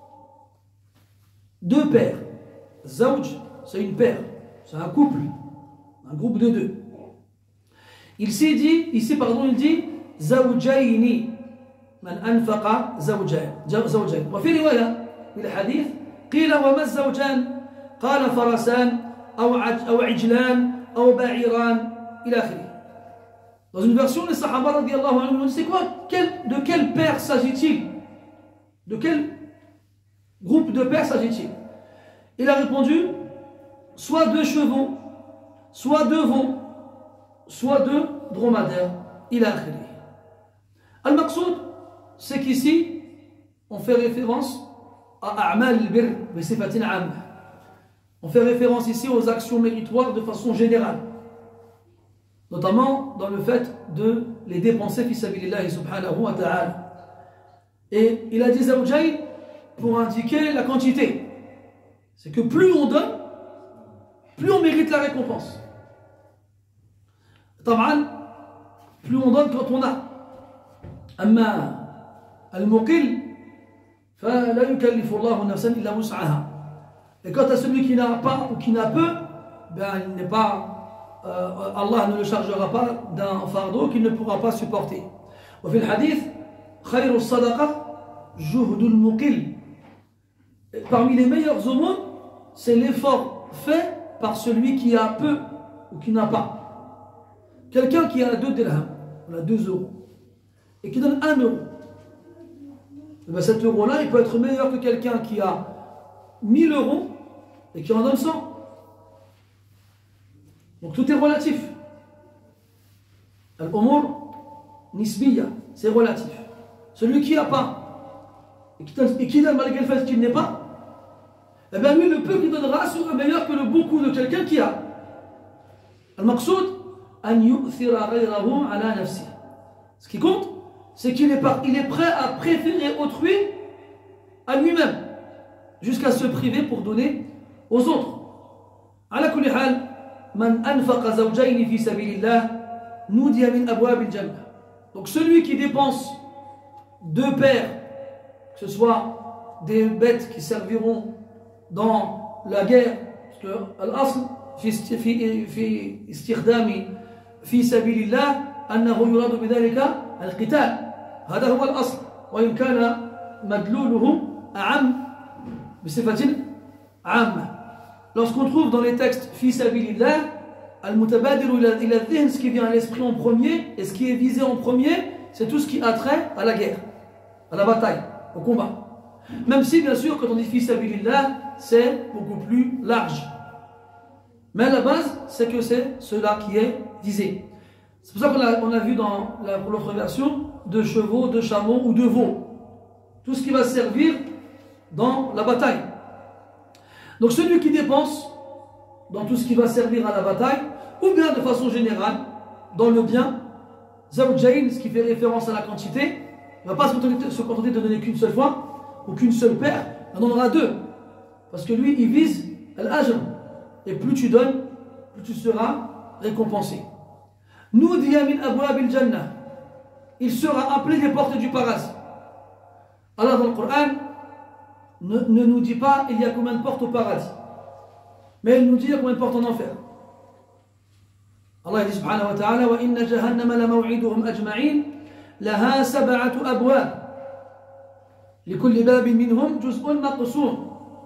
deux paires. Zawj, c'est une paire, c'est un couple, un groupe de deux. Il dit zawjayni man anfaqa zawjayn. وفي رواية في الحديث قيل وما الزوجان قال فرسان أو عجلان أو بعيران إلى آخره. Dans une version, les Sahaba radiallahu anhu disent c'est quoi? De quelle paire s'agit-il? De quel groupe de paires s'agit-il? Il a répondu soit deux chevaux, soit deux veaux, soit deux dromadaires. Il a akhiri. Al-Maqsoud, c'est qu'ici, on fait référence à A'mal al-Bir bi sifatin 'amma. On fait référence ici aux actions méritoires de façon générale, notamment dans le fait de les dépenser fi sabilillah subhanahu wa ta'ala. Et il a dit zawjayn pour indiquer la quantité. C'est que plus on donne, plus on mérite la récompense. Taban, plus on donne quand on a. Amma al-muqil, فلا يكلف الله نفسا إلا وسعها. Et quant à celui qui n'a pas ou qui n'a peu, ben il n'est pas, Allah ne le chargera pas d'un fardeau qu'il ne pourra pas supporter. وفي الحديث خير الصدقة جهد المقل. Parmi les meilleures aumônes, c'est l'effort fait par celui qui a peu ou qui n'a pas. Quelqu'un qui a 2 dirhams, on a 2 euros, et qui donne 1 euro. Et bien cet euro-là, il peut être meilleur que quelqu'un qui a 1000 euros et qui en donne 100. Donc tout est relatif. Al-umur nisbiya, c'est relatif. Celui qui n'a pas et qui donne malgré le fait qu'il n'est pas, eh bien lui, le peu qu'il donnera sera meilleur que le beaucoup de quelqu'un qui a. Al-maqsoud, an yu'thira ghayrahu ala nafsi. Ce qui compte, c'est qu'il est prêt à préférer autrui à lui-même, jusqu'à se priver pour donner aux autres. Ala kulli hal, man anfaqa zawjayn fi sabilillah nudiya min abwab al-jannah. Donc celui qui dépense 2 paires, que ce soit des bêtes qui serviront dans la guerre, parce que al-asl fi istikhdami fi sabilillah annahu yuradu bidhalika al-qital. هذا هو الأصل وإن كان مدلوله أعم بصفة عامة. Lorsqu'on trouve dans les textes fi sabilillah al-mutabadiru ila dhihn, ce qui vient à l'esprit en premier et ce qui est visé en premier, c'est tout ce qui a trait à la guerre, à la bataille, au combat. Même si bien sûr quand on dit fi sabilillah c'est beaucoup plus large, mais à la base c'est que c'est cela qui est visé. C'est pour ça qu'on a vu dans l'autre version de chevaux, de chameaux ou de veaux. Tout ce qui va servir dans la bataille. Donc celui qui dépense dans tout ce qui va servir à la bataille, ou bien de façon générale, dans le bien, zawjayn, ce qui fait référence à la quantité, il ne va pas se contenter de donner qu'une seule fois, ou qu'une seule paire, il en aura 2. Parce que lui, il vise al-ajr. Et plus tu donnes, plus tu seras récompensé. Nudiya min abwab al-jannah. Il sera appelé des portes du paradis. Allah dans le Coran ne nous dit pas il y a combien de portes au paradis, mais il nous dit il y a combien de portes en enfer. Allah dit subhanahu wa ta'ala wa inna jahannama la maw'iduhum ajma'in laha sab'atu abwab likulli babin minhum juz'un maqsum.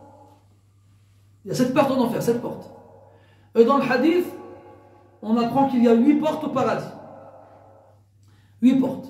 Il y a 7 portes en enfer, 7 portes. Et dans le hadith, on apprend qu'il y a 8 portes au paradis. 8 portes.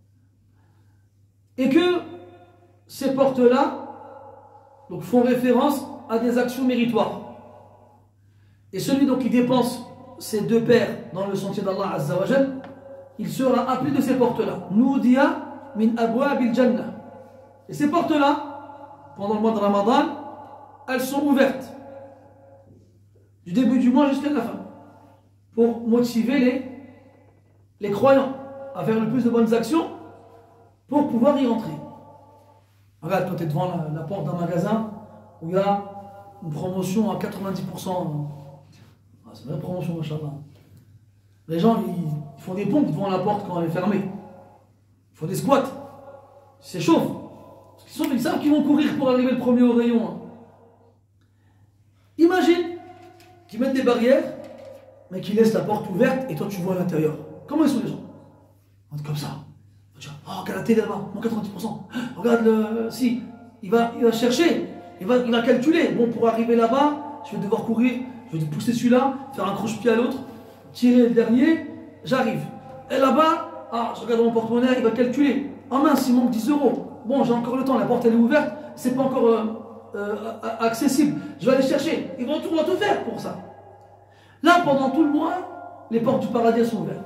Et que ces portes-là donc, font référence à des actions méritoires. Et celui donc, qui dépense ces 2 paires dans le sentier d'Allah Azza wa Jal, il sera appelé de ces portes-là. Nudiya min abwab al-jannah. Et ces portes-là, pendant le mois de Ramadan, elles sont ouvertes. Du début du mois jusqu'à la fin. Pour motiver les croyants à faire le plus de bonnes actions pour pouvoir y rentrer. Regarde, quand tu es devant la porte d'un magasin où il y a une promotion à 90%. C'est une vraie promotion, machallah. Les gens, ils font des pompes devant la porte quand elle est fermée. Ils font des squats. C'est chaud. Parce qu'ils savent qu'ils vont courir pour arriver le premier au rayon. Imagine qu'ils mettent des barrières, mais qu'ils laissent la porte ouverte et toi tu vois à l'intérieur. Comment ils sont les gens? Comme ça. Oh, regarde la télé là-bas, mon 90%. Regarde si, il va chercher, il va calculer. Bon, pour arriver là-bas, je vais devoir courir, je vais pousser celui-là, faire un croche-pied à l'autre, tirer le dernier, j'arrive. Et là-bas, je regarde mon porte-monnaie, il va calculer. Oh mince, il manque 10 euros. Bon, j'ai encore le temps, la porte elle est ouverte, c'est pas encore accessible. Je vais aller chercher. Ils vont tout faire pour ça. Là, pendant tout le mois, les portes du paradis sont ouvertes.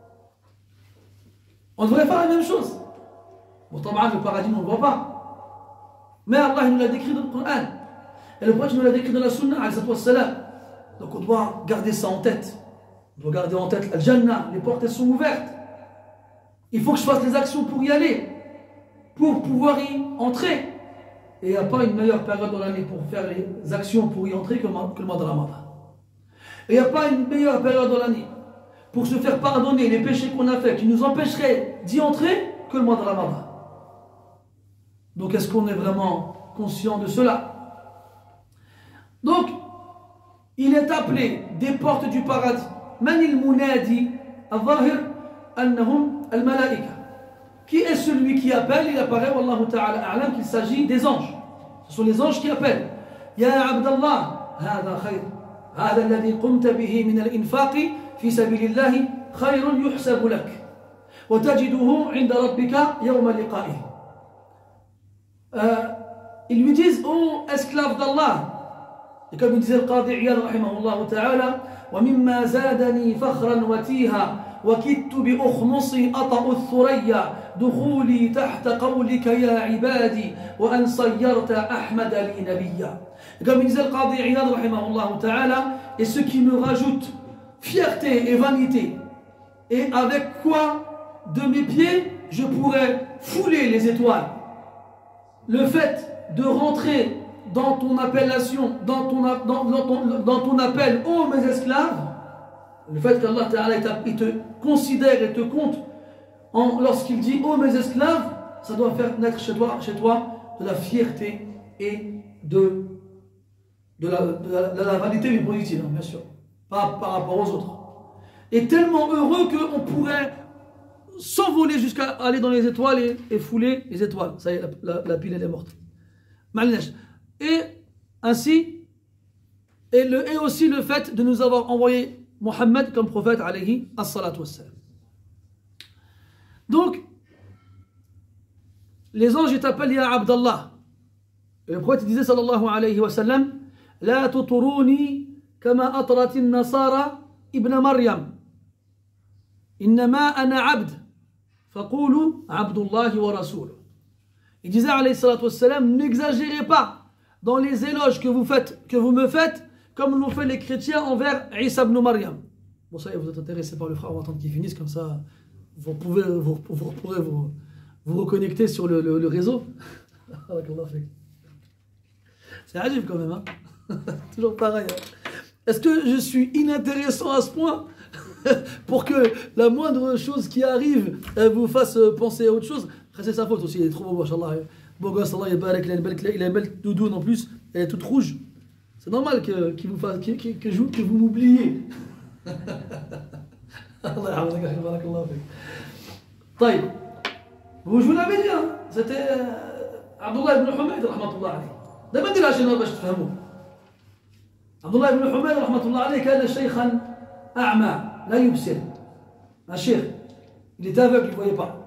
On devrait faire la même chose. Bon, le paradis, on ne le voit pas. Mais Allah il nous l'a décrit dans le Coran. Et le prophète nous l'a décrit dans la Sunna. Donc on doit garder ça en tête. On doit garder en tête Al-Jannah, les portes elles sont ouvertes. Il faut que je fasse les actions pour y aller. pour pouvoir y entrer. Et il n'y a pas une meilleure période dans l'année pour faire les actions pour y entrer que le mois de Ramadan. Et il n'y a pas une meilleure période dans l'année pour se faire pardonner les péchés qu'on a faits qui nous empêcheraient d'y entrer que le mois de Ramadan. Donc est-ce qu'on est vraiment conscient de cela? Donc, il est appelé des portes du paradis. Manil munadi al-zahir annahum al-malaika. Qui est celui qui appelle? Il apparaît, wallahu ta'ala a'lam, qu'il s'agit des anges. Ce sont les anges qui appellent. Ya Abdallah, hada khayr. هذا الذي قمت به من الإنفاق في سبيل الله خير يحسب لك وتجده عند ربك يوم لقائه. Ils lui disent, ô esclave d'Allah, et comme il disait le Qadi Iyad rahimahullah ta'ala, ومما زادني فخرا وتيها وكدت بأخمصي أطأ الثريا دخولي تحت قولك يا عبادي وأن صيرت أحمد لي نبيا. Et comme il disait le Qadi Iyad rahimahullah ta'ala, et ce qui me rajoute fierté et vanité, et avec quoi de mes pieds je pourrais fouler les étoiles. Le fait de rentrer dans ton appellation, dans ton appel, ô mes esclaves, le fait qu'Allah Ta'ala il te considère et te compte lorsqu'il dit ô mes esclaves, ça doit faire naître chez toi de la fierté et de la vanité, mais positive, bien sûr, par rapport aux autres. Et tellement heureux qu'on pourrait s'envoler jusqu'à aller dans les étoiles et fouler les étoiles. Ça y est, la pile elle est morte. Et ainsi, et aussi le fait de nous avoir envoyé Mohammed comme prophète, alayhi as-salatu wassalam. Donc, les anges ils t'appellent Ya Abdallah. Et le prophète disait sallallahu alayhi wa sallam, La tuturuni kama atratin nasara ibn Maryam. Innama ana abd. Faqulu Abdullahi wa Rasul. Il disait alayhi salatu wassalam, n'exagérez pas dans les éloges que vous me faites, comme l'ont fait les chrétiens envers Isa ibn Maryam. Bon, ça y est, vous êtes intéressé par le frère, on va attendre qu'il finisse, comme ça, vous pourrez vous reconnecter sur le réseau. C'est agif quand même, hein. Toujours pareil. Hein. Est-ce que je suis inintéressant à ce point pour que la moindre chose qui arrive vous fasse penser à autre chose? Après, c'est sa faute aussi, il est trop beau, machallah. Beau gosse, Allah, il a une belle doudoune en plus, elle est toute rouge. C'est normal que vous m'oubliez. Je vous l'avais dit, hein, c'était Abdullah ibn Humayd, rahmatullah alayhi. D'abord, il a chez nous, je te fahmou. Abdullah ibn Humayd, rahmatullah alayhi, كان شيخا أعمى لا يبصر. Un cheikh, il était aveugle, il ne voyait pas.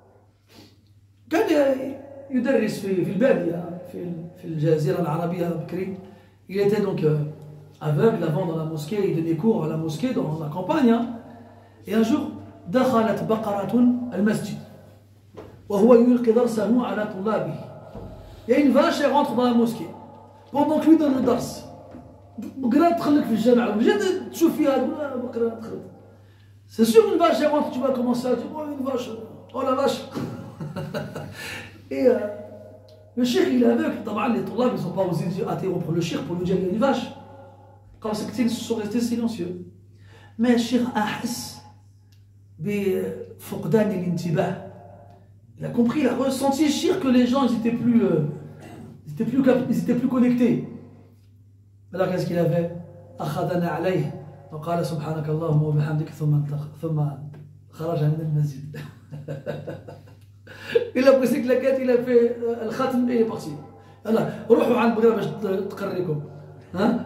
كان يدرس في البادية في الجزيرة العربية بكري. Il était donc aveugle avant dans la mosquée, il donnait cours à la mosquée dans la campagne. Hein. Et un jour, دخلت بقرة المسجد وهو يلقي درسه على طلابه. Il y a une vache, elle rentre dans la mosquée. Pendant que lui donne le dars. بقرة تخليك في الجامع. بجد تشوف فيها بقرة تخليك. C'est sûr une vache, elle rentre, tu vas commencer à dire oh une vache, oh la vache. Et le cheikh il est aveugle. طبعا les طلاب ils n'ont pas osé interrompre le cheikh pour lui dire il y a une vache. Quand c'est qu'ils sont restés silencieux. Mais le cheikh أحس بفقدان الانتباه. Il a compris, il a ressenti le cheikh que les gens ils étaient plus connectés. Alors qu'est-ce qu'il a fait? أخذنا عليه وقال سبحانك اللهم وبحمدك ثم خرج من المسجد. Il a pris ses claquettes, il a fait le khatam et il est parti. Alors, روحوا عند بغير باش تقريكم. Hein?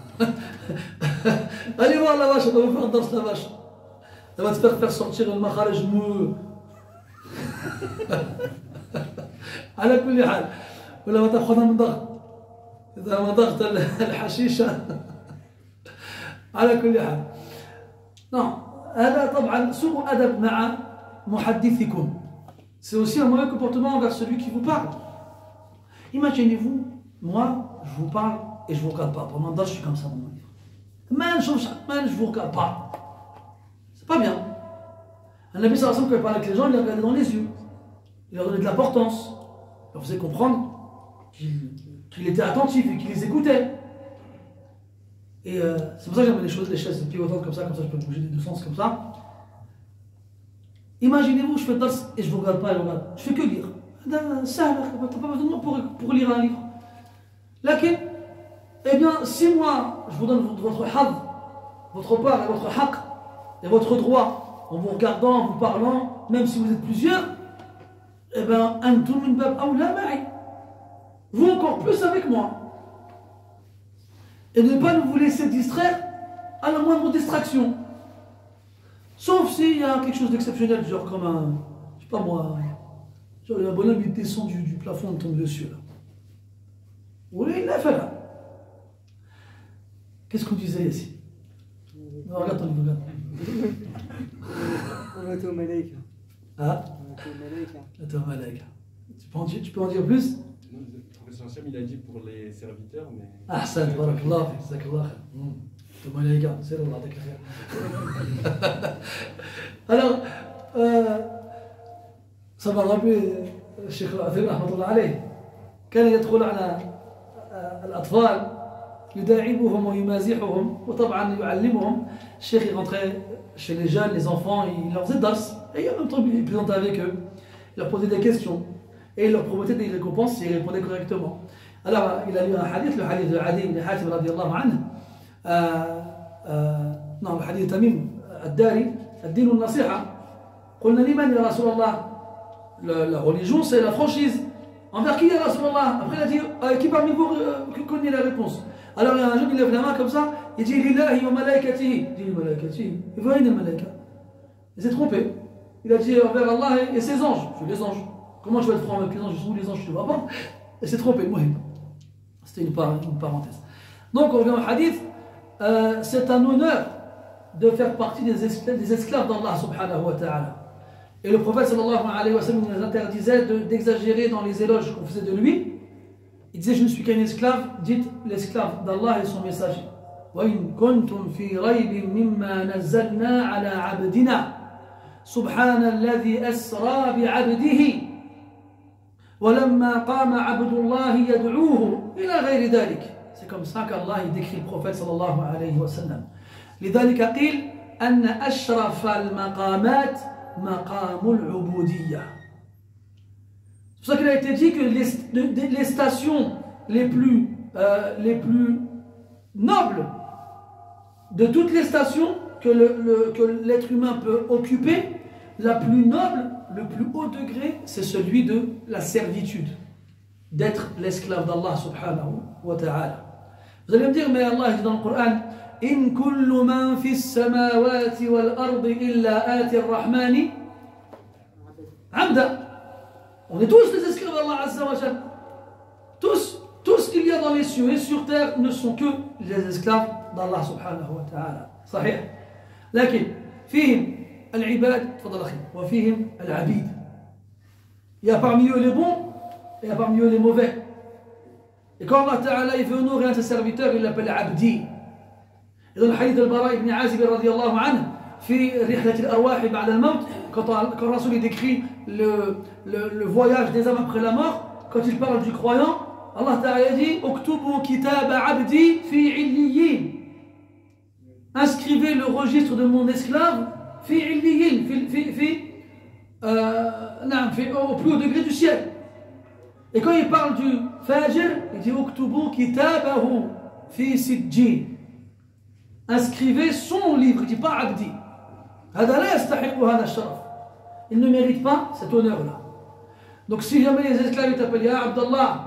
Allez voir la vache, on va vous faire danser la vache. Elle va te faire sortir le makharaj mou. على كل حال ولا ما تاخذها من ضغط. إذا ما ضغط الحشيشة. على كل حال. Non, هذا طبعا سوء أدب مع محدثكم. C'est aussi un mauvais comportement envers celui qui vous parle. Imaginez-vous, moi, je vous parle et je ne vous regarde pas. Pendant un je suis comme ça dans mon livre. Je ne vous regarde pas. C'est pas bien. Un Nabi sallallahu alayhi wa sallam, quand il parlait avec les gens, il les regardait dans les yeux. il leur donnait de l'importance, il leur faisait comprendre qu'il était attentif et qu'il les écoutait. Et c'est pour ça que j'aime les chaises pivotantes comme ça je peux bouger des deux sens comme ça. Imaginez-vous, je fais dars et je ne vous regarde pas, je fais que lire. Ça, tu n'as pas besoin de moi pour lire un livre. Laquelle, eh bien, si moi, je vous donne votre had, votre part et votre haq, et votre droit, en vous regardant, en vous parlant, même si vous êtes plusieurs, eh bien, antum min bab awla ma'i. Vous encore plus avec moi. Et ne pas vous laisser distraire à la moindre distraction. Sauf s'il y a quelque chose d'exceptionnel, genre comme un, je sais pas moi, genre un bonhomme qui descend du plafond et tombe dessus là. Oui, il l'a fait là. Qu'est-ce qu'on disait ici? Non, regarde ton livre, regarde. On est au Malaika. Ah? On est au Malaika. Attends, Malaika. Tu peux en dire plus? Le professeur Hacham, il a dit pour les serviteurs, mais... Ah, ça, barakallah, jazakallah khair. Thomas Malaika, c'est là, on a déclaré. Alors, ça m'a rappelé الشيخ العثيمين رحمه الله عليه كان يدخل على الأطفال يداعبهم ويمازحهم وطبعا يعلمهم. الشيخ rentrait chez les jeunes, les enfants, il leur faisait dars et en même temps il plaisantait avec eux, il leur posait des questions et il leur promettait des récompenses s'ils répondaient correctement. Alors il a lu un hadith, le hadith de Adi ibn Hatim radiyallahu anhu, non, le hadith de Tamim الداري الدين النصيحة. قلنا لمن يا رسول الله؟ La religion c'est la franchise. Envers qui ya Rasulallah? Après il a dit qui parmi vous connaît la réponse? Alors il y a un jeune qui lève la main comme ça, il dit Lillahi wa malaikatihi. Il dit malaikatihi. Il voit une malaika. Il s'est trompé. Il a dit envers Allah et ses anges. Je suis les anges. Comment je vais être franc avec les anges? Je suis où les anges? Je ne vois pas. Il s'est trompé. C'était une parenthèse. Donc on revient au hadith. C'est un honneur de faire partie des esclaves d'Allah subhanahu wa ta'ala. Et le prophète sallallahu alayhi wa sallam nous interdisait d'exagérer dans les éloges qu'on faisait de lui. Il disait je ne suis qu'un esclave, dites l'esclave d'Allah et son messager. وَإِن كُنْتُمْ فِي رَيْبٍ مِّمَّا نَزَّلْنَا عَلَى عَبْدِنَا سُبْحَانَ الَّذِي أَسْرَى بِعَبْدِهِ وَلَمَّا قَامَ عَبْدُ اللَّهِ يَدْعُوهُ إِلَى غَيْرِ ذَلِكَ. C'est comme ça qu'Allah décrit le prophète sallallahu alayhi wa sallam. لذلك قيل أن أشرف المقامات مقام العبودية. C'est pour ça qu'il a été dit que les stations les plus nobles de toutes les stations que l'être humain peut occuper, la plus noble, le plus haut degré, c'est celui de la servitude, d'être l'esclave d'Allah subhanahu wa ta'ala. Vous allez me dire, mais Allah dit dans le Coran إن كل من في السماوات والأرض إلا آتي الرحمن عبدا. On est tous les esclaves d'Allah Azza wa Jal. Tous, tout ce qu'il y a dans les cieux et sur terre ne sont que les esclaves d'Allah subhanahu wa ta'ala. صحيح. لكن فيهم العباد تفضل أخي وفيهم العبيد. Il y a parmi eux les bons et il y a parmi eux les mauvais. Et quand Allah Ta'ala veut honorer un de ses serviteurs, il l'appelle Abdi. Et dans le hadith al-Bara ibn Azib radiyallahu anhu, في رحلة الأرواح بعد الموت, quand Rasoul décrit le voyage des âmes après la mort, quand il parle du croyant, Allah Ta'ala dit Oktubu kitab abdi fi illiyin. Inscrivez le registre de mon esclave fi illiyin, au plus haut degré du ciel. Et quand il parle du fajr, il dit Oktubu kitabahu fi sijjin. Inscrivez son livre, il ne dit pas abdi. Il ne mérite pas cet honneur-là. Donc si jamais les esclaves t'appellent Ya Abdallah,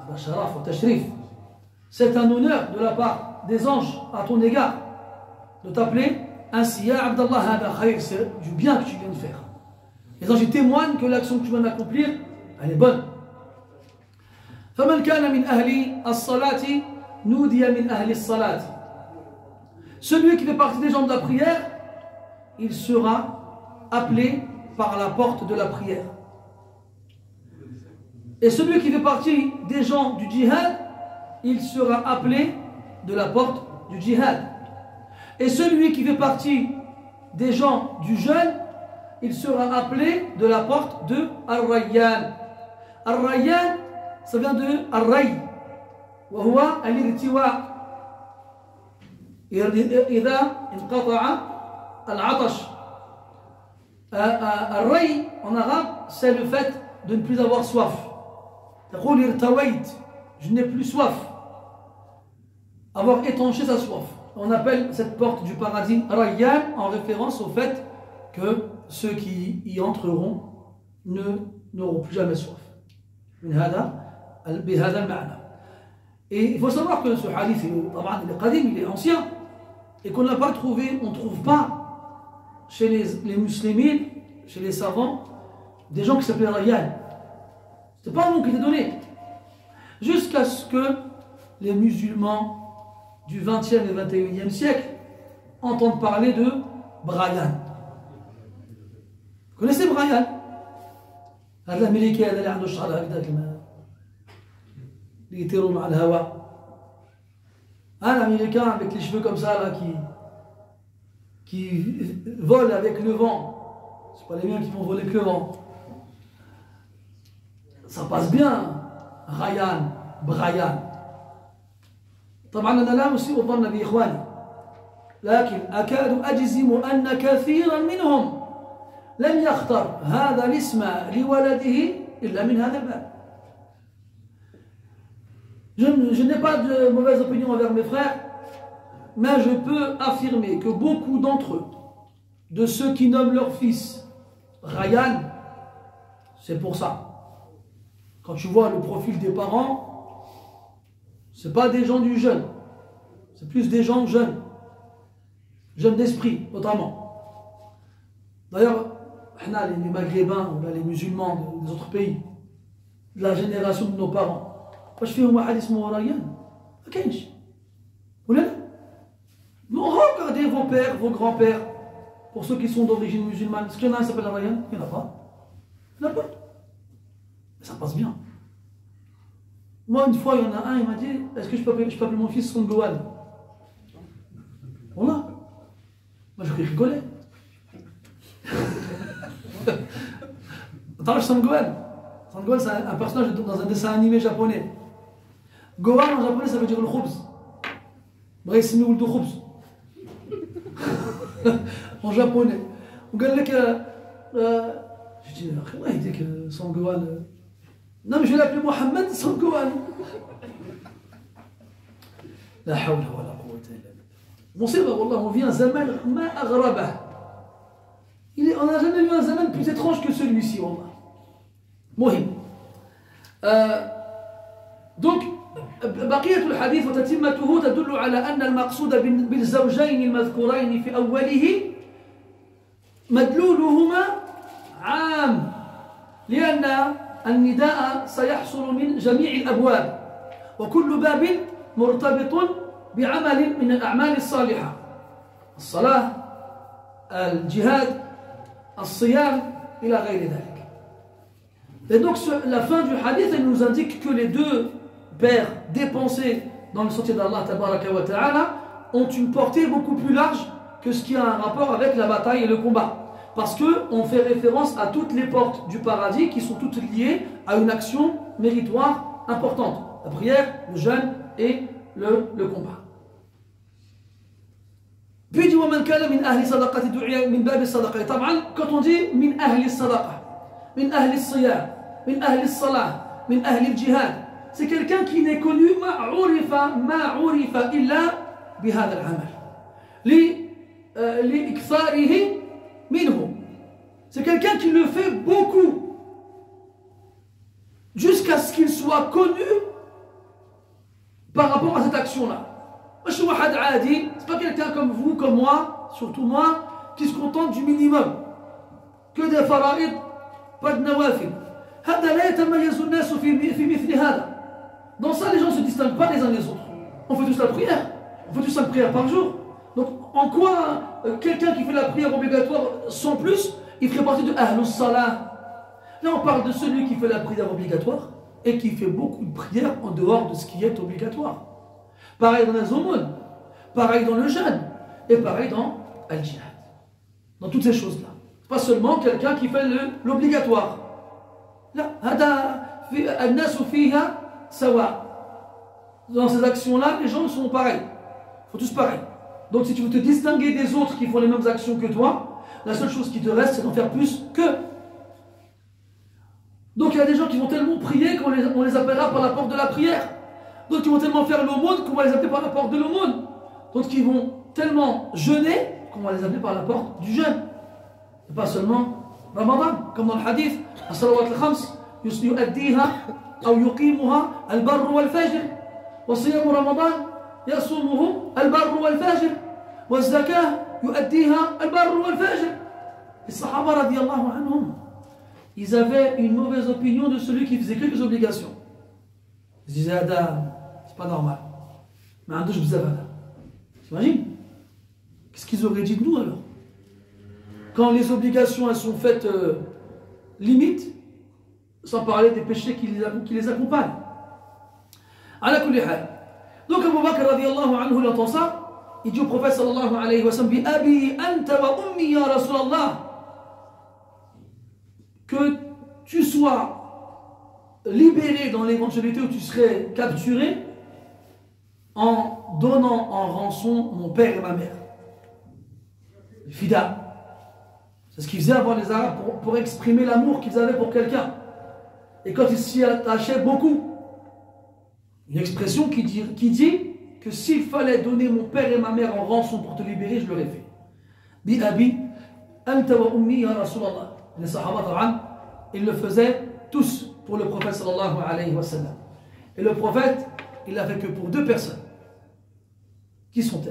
c'est un honneur de la part des anges à ton égard de t'appeler ainsi. Ya Abdallah, c'est du bien que tu viens de faire. Les anges témoignent que l'action que tu viens d'accomplir, elle est bonne. فمن كان من أهل الصلاة نودي من أهل الصلاة. Celui qui fait partie des gens de la prière, il sera appelé par la porte de la prière. Et celui qui fait partie des gens du djihad, il sera appelé de la porte du djihad. Et celui qui fait partie des gens du jeûne, il sera appelé de la porte de Ar-Rayyan. Ar-Rayyan, ça vient de Ar-Ray. وهو الارتواء إذا انقطع العطش. Ar-Ray en arabe, c'est le fait de ne plus avoir soif. تقول ارتويت, je n'ai plus soif. Avoir étanché sa soif. On appelle cette porte du paradis Rayyan en référence au fait que ceux qui y entreront n'auront plus jamais soif. Et il faut savoir que ce hadith, il est qadim, il est ancien, et qu'on n'a pas trouvé, on ne trouve pas chez les musulmans, chez les savants, des gens qui s'appelaient Rayyan. Ce n'était pas un nom qui était donné. Jusqu'à ce que les musulmans du 20e et 21e siècle entendent parler de Brian. Vous connaissez Brian? L'américain, il a un char avec les hétéros dans le hawa. Un américain avec les cheveux comme ça, là, qui vole avec le vent. Ce pas les miens qui vont voler que le vent. Ça passe bien. Ryan, Brian. طبعا أنا لا أسيء الظن بإخواني لكن أكاد أجزم أن كثيرا منهم لم يختر هذا الاسم لولده إلا من هذا الباب. Je n'ai pas de mauvaise opinion envers mes frères, mais je peux affirmer que beaucoup d'entre eux, de ceux qui nomment leur fils Ryan, c'est pour ça. Quand tu vois le profil des parents, ce n'est pas des gens du jeune, c'est plus des gens jeunes d'esprit notamment. D'ailleurs, les maghrébins ou les musulmans des autres pays, de la génération de nos parents, واش فيهم واحد اسمه ريان؟ ما كاينش ولا لا؟ Regardez vos pères, vos grands-pères, pour ceux qui sont d'origine musulmane, est-ce qu'il y en a un qui s'appelle Ryan? Il n'y en a pas. Il n'y en a pas. Mais ça passe bien. Moi, une fois, il y en a un, il m'a dit, est-ce que je peux appeler mon fils Songgoan? Voilà. Moi, je rigolais. Attends, Songgoan. Songgoan, c'est un personnage dans un dessin animé japonais. Gohan en japonais, ça veut dire le khubz. Bref, c'est le khubz. En japonais. On gagne que. Je dis, il dit que Songgoan. Non, mais je vais l'appeler Mohamed Songgoan. La hawla wa la quwwata illa billah. Bon, c'est vrai, Wallah, on vit un zaman ma aghrabah. On n'a jamais vu un zaman plus étrange que celui-ci, Wallah. Mohim. Donc, بقية الحديث وتتمته تدل على أن المقصود بالزوجين المذكورين في أوله مدلولهما عام لأن النداء سيحصل من جميع الأبواب وكل باب مرتبط بعمل من الأعمال الصالحة الصلاة الجهاد الصيام إلى غير ذلك. Et donc la fin du hadith elle nous indique que les deux pères dépensés dans le sentier d'Allah tabaraka wa ta'ala ont une portée beaucoup plus large que ce qui a un rapport avec la bataille et le combat. Parce qu'on fait référence à toutes les portes du paradis qui sont toutes liées à une action méritoire importante. La prière, le jeûne et le combat. Puis dit وَمَنْ كَانَ مِنْ أَهْلِ صَدَقَةِ دُعِيَ مِنْ بَابِ الصَّدَقَةِ. طبعا quand on dit مِنْ أَهْلِ الصَّدَقَةِ مِنْ أَهْلِ الصِّيَامِ مِنْ أَهْلِ الصَّلَاةِ مِنْ أَهْلِ الْجِهَادِ, c'est quelqu'un qui n'est connu ما عُرِفَ إلا بهذا العمل لإكثاره منه. C'est quelqu'un qui le fait beaucoup jusqu'à ce qu'il soit connu par rapport à cette action-là. Ce n'est pas quelqu'un comme vous, comme moi, surtout moi, qui se contente du minimum. Que des fara'id, pas de nawafil. Dans ça, les gens ne se distinguent pas les uns des autres. On fait tous la prière. On fait tous 5 prières par jour. Donc, en quoi quelqu'un qui fait la prière obligatoire sans plus, il ferait partie de Ahlus Salah? Là, on parle de celui qui fait la prière obligatoire et qui fait beaucoup de prières en dehors de ce qui est obligatoire. Pareil dans les aumônes, pareil dans le jeûne et pareil dans Al-Jihad. Dans toutes ces choses-là. Pas seulement quelqu'un qui fait l'obligatoire. Là, dans ces actions-là, les gens sont pareils. Ils sont tous pareils. Donc si tu veux te distinguer des autres qui font les mêmes actions que toi, la seule chose qui te reste, c'est d'en faire plus qu'eux. Donc il y a des gens qui vont tellement prier qu'on les appellera par la porte de la prière. D'autres qui vont tellement faire l'aumône qu'on va les appeler par la porte de l'aumône. D'autres qui vont tellement jeûner qu'on va les appeler par la porte du jeûne. Et pas seulement Ramadan, comme dans le hadith, as-salawat al-khams yu'addiha ou yuqimuha al-barr wal-fajr, wa siyam Ramadan yasumuhu al-barr wal-fajr, wa az-zakah yu'addiha al-barr wal-fajr. Les Sahaba radiyallahu anhum, ils avaient une mauvaise opinion de celui qui faisait que des obligations. Ils disaient Adam, c'est pas normal. Mais un douche bzavada. T'imagines? Qu'est-ce qu'ils auraient dit de nous alors? Quand les obligations elles sont faites limite, sans parler des péchés qui les accompagnent. Ala kulli hal. Donc Abu Bakr radiyallahu anhu, il entend ça, il dit au prophète sallallahu alayhi wa sallam, Bi abi anta wa ummi ya Rasulallah, que tu sois libéré dans l'éventualité où tu serais capturé en donnant en rançon mon père et ma mère. Fida. C'est ce qu'ils faisaient avant les Arabes pour exprimer l'amour qu'ils avaient pour quelqu'un. Et quand ils s'y attachaient beaucoup. Une expression qui dit que s'il fallait donner mon père et ma mère en rançon pour te libérer, je l'aurais fait. Bi abi anta wa ummi ya Rasulallah. Les Sahaba ta'an, ils le faisaient tous pour le prophète sallallahu alayhi wa sallam. Et le prophète, il l'a fait que pour deux personnes. Qui sont-elles?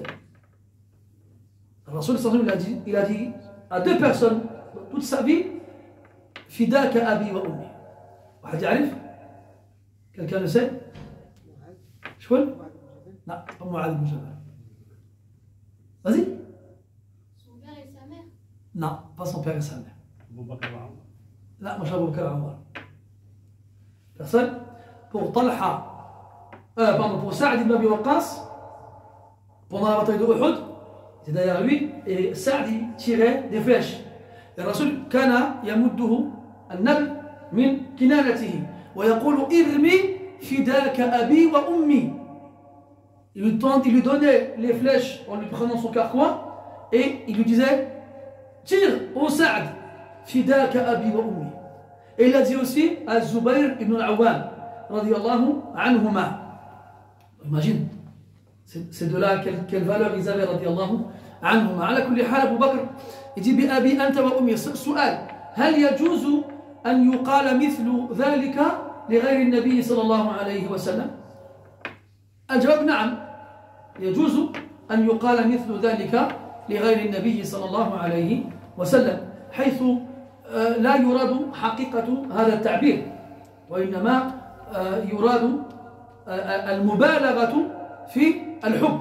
Rasul sallallahu alayhi wa sallam, il a dit à deux personnes toute sa vie, Fidaka abi wa ummi. Wahad ya'rif? Quelqu'un le sait? Shkoul? Non, c'est pas Mu'adh ibn Jabal. Vas-y. Son père et sa mère? Non, pas son père et sa mère. لا مش أبو بكر عمر. Personne? Pour Talha, pardon, pour Saad ibn Abi Waqqas, pendant la bataille de Uhud, c'est derrière lui, et Saad tirait des flèches. Et le Rasul كان يمده النبل من كنانته ويقول ارمي فداك أبي وأمي. Il lui donnait les flèches en lui prenant son carquois et il lui disait tire au Saad. Fidaka abi wa ummi. Et il a dit aussi à Zubayr ibn al-Awwam radiyallahu anhuma. Imagine, c'est de là quelle valeur ils avaient radiyallahu anhuma. Ala kulli hal, Abu Bakr, il dit bi abi anta wa ummi. Su'al, هل يجوز أن يقال مثل ذلك لغير النبي صلى الله عليه وسلم؟ الجواب نعم، يجوز أن يقال مثل ذلك لغير النبي صلى الله عليه وسلم، حيث لا يراد حقيقة هذا التعبير، وإنما يراد المبالغة في الحب.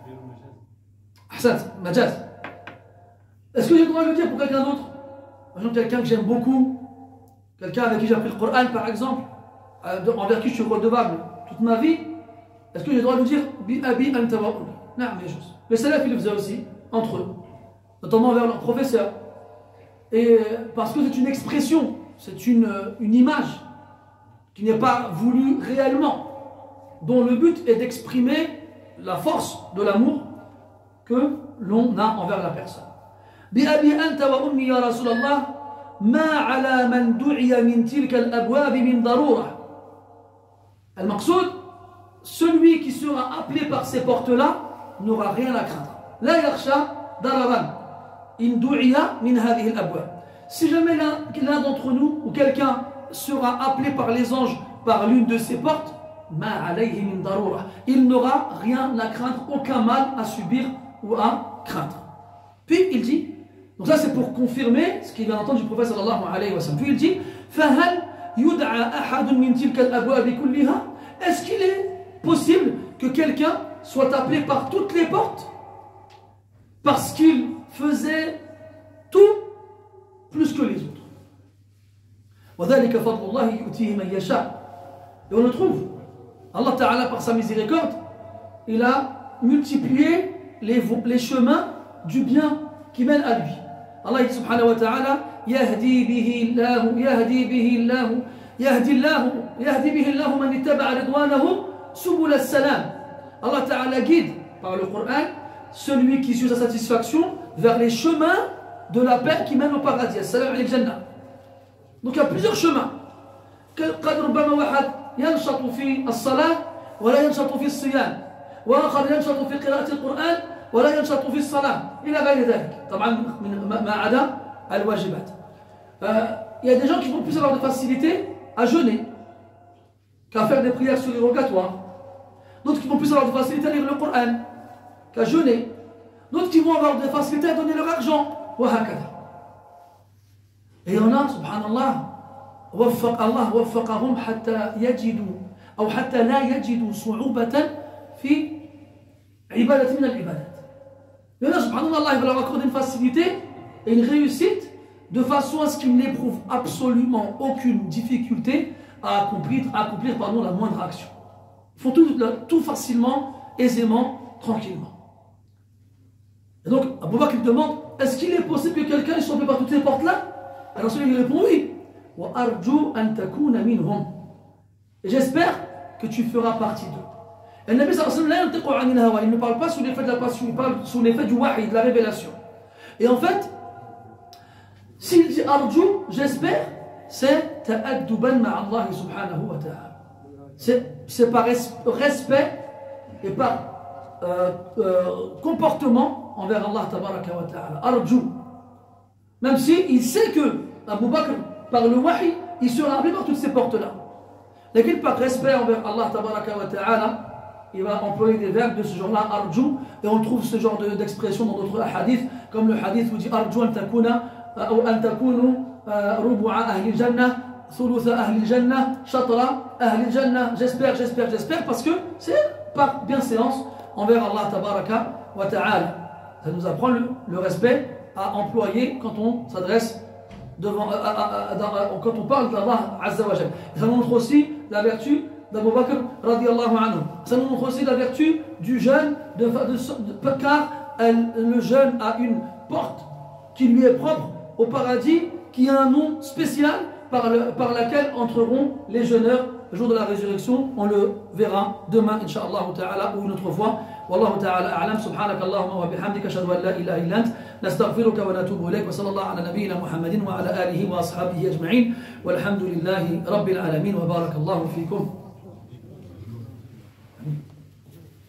أحسنت، مجاز. Est-ce que j'ai le droit de le dire pour quelqu'un d'autre? Par exemple, quelqu'un que j'aime beaucoup, quelqu'un avec qui j'ai appris le Coran par exemple, envers qui je suis redevable toute ma vie, est-ce que j'ai le droit de dire Bi abi anta wa ummi? Non, mais juste. Les salafs ils le faisaient aussi, entre eux, notamment envers leur professeur. Et parce que c'est une expression, c'est une image qui n'est pas voulue réellement, dont le but est d'exprimer la force de l'amour que l'on a envers la personne. Bi abi anta wa ummi ya Rasulallah, ma ala man du'iya min tilka al-abwab min darura. Al-maqsoud, celui qui sera appelé par ces portes-là n'aura rien à craindre. La yakhsha dararan. Si jamais l'un d'entre nous ou quelqu'un sera appelé par les anges par l'une de ces portes, il n'aura rien à craindre, aucun mal à subir ou à craindre. Puis il dit, donc ça c'est pour confirmer ce qu'il vient d'entendre du prophète sallallahu alayhi wa sallam. Puis il dit, est-ce qu'il est possible que quelqu'un soit appelé par toutes les portes parce qu'il faisait tout plus que les autres? Et on le trouve. Allah Ta'ala, par sa miséricorde, il a multiplié les chemins du bien qui mènent à lui. Allah dit subhanahu wa ta'ala يهدي به الله من اتبع رضوانه سبل السلام. Allah ta'ala guide par le Coran celui qui suit sa satisfaction vers les chemins de la paix qui mènent au paradis. As-salam al jannah. Donc il y a plusieurs chemins. قد ربما واحد ينشط في الصلاة ولا ينشط في الصيام، وآخر ينشط في قراءة القرآن ولا ينشط في الصلاة إلى غير ذلك. طبعا ما عدا الواجبات. Il y a des gens qui vont plus avoir de facilité à jeûner qu'à faire des prières surérogatoires. D'autres qui vont plus avoir de facilité à lire le Coran qu'à jeûner. D'autres qui vont avoir de facilité à donner leur argent. Et il y en a, subhanallah, الله وفقهم حتى يجدوا أو حتى لا يجدوا صعوبة في عبادة من العبادات. Il y en a, subhanallah, Allah va leur accorder une facilité et une réussite de façon à ce qu'ils n'éprouvent absolument aucune difficulté à accomplir la moindre action. Ils font tout facilement, aisément, tranquillement. Et donc, Abu Bakr demande, est-ce qu'il est possible que quelqu'un soit par toutes ces portes-là? Alors celui qui répond oui. Et j'espère que tu feras partie d'eux. Et le Nabi sallallahu alayhi wa sallam, il ne parle pas sous l'effet de la passion, il parle sous l'effet du wahi, de la révélation. Et en fait, s'il dit arju, j'espère, c'est ta'adduban ma'Allah subhanahu wa ta'ala. C'est par respect et par comportement envers Allah tabaraka wa ta'ala. Arju. Même si il sait que Abu Bakr, par le wahi, il sera appelé par toutes ces portes-là. Mais par respect envers Allah tabaraka wa ta'ala, il va employer des verbes de ce genre-là, arju, et on trouve ce genre d'expression dans d'autres hadiths, comme le hadith où dit arju an takuna ou an takunu rubu'a ahli jannah, thulutha ahli jannah, shatra ahli jannah. J'espère, parce que c'est par bienséance envers Allah tabaraka wa ta'ala. Ça nous apprend le respect à employer quand on s'adresse quand on parle d'Allah Azza wa Jal. Ça nous montre aussi la vertu d'Abu Bakr radiyallahu anhu. Ça nous montre aussi la vertu du jeûne, car le jeûne a une porte qui lui est propre au paradis, qui a un nom spécial par laquelle entreront les jeûneurs le jour de la résurrection. On le verra demain, Inch'Allah ta'ala, ou une autre fois. والله تعالى أعلم. سبحانك اللهم وبحمدك أشهد أن لا إله إلا أنت نستغفرك ونتوب إليك وصلى الله على نبينا محمد وعلى آله وأصحابه أجمعين والحمد لله رب العالمين وبارك الله فيكم.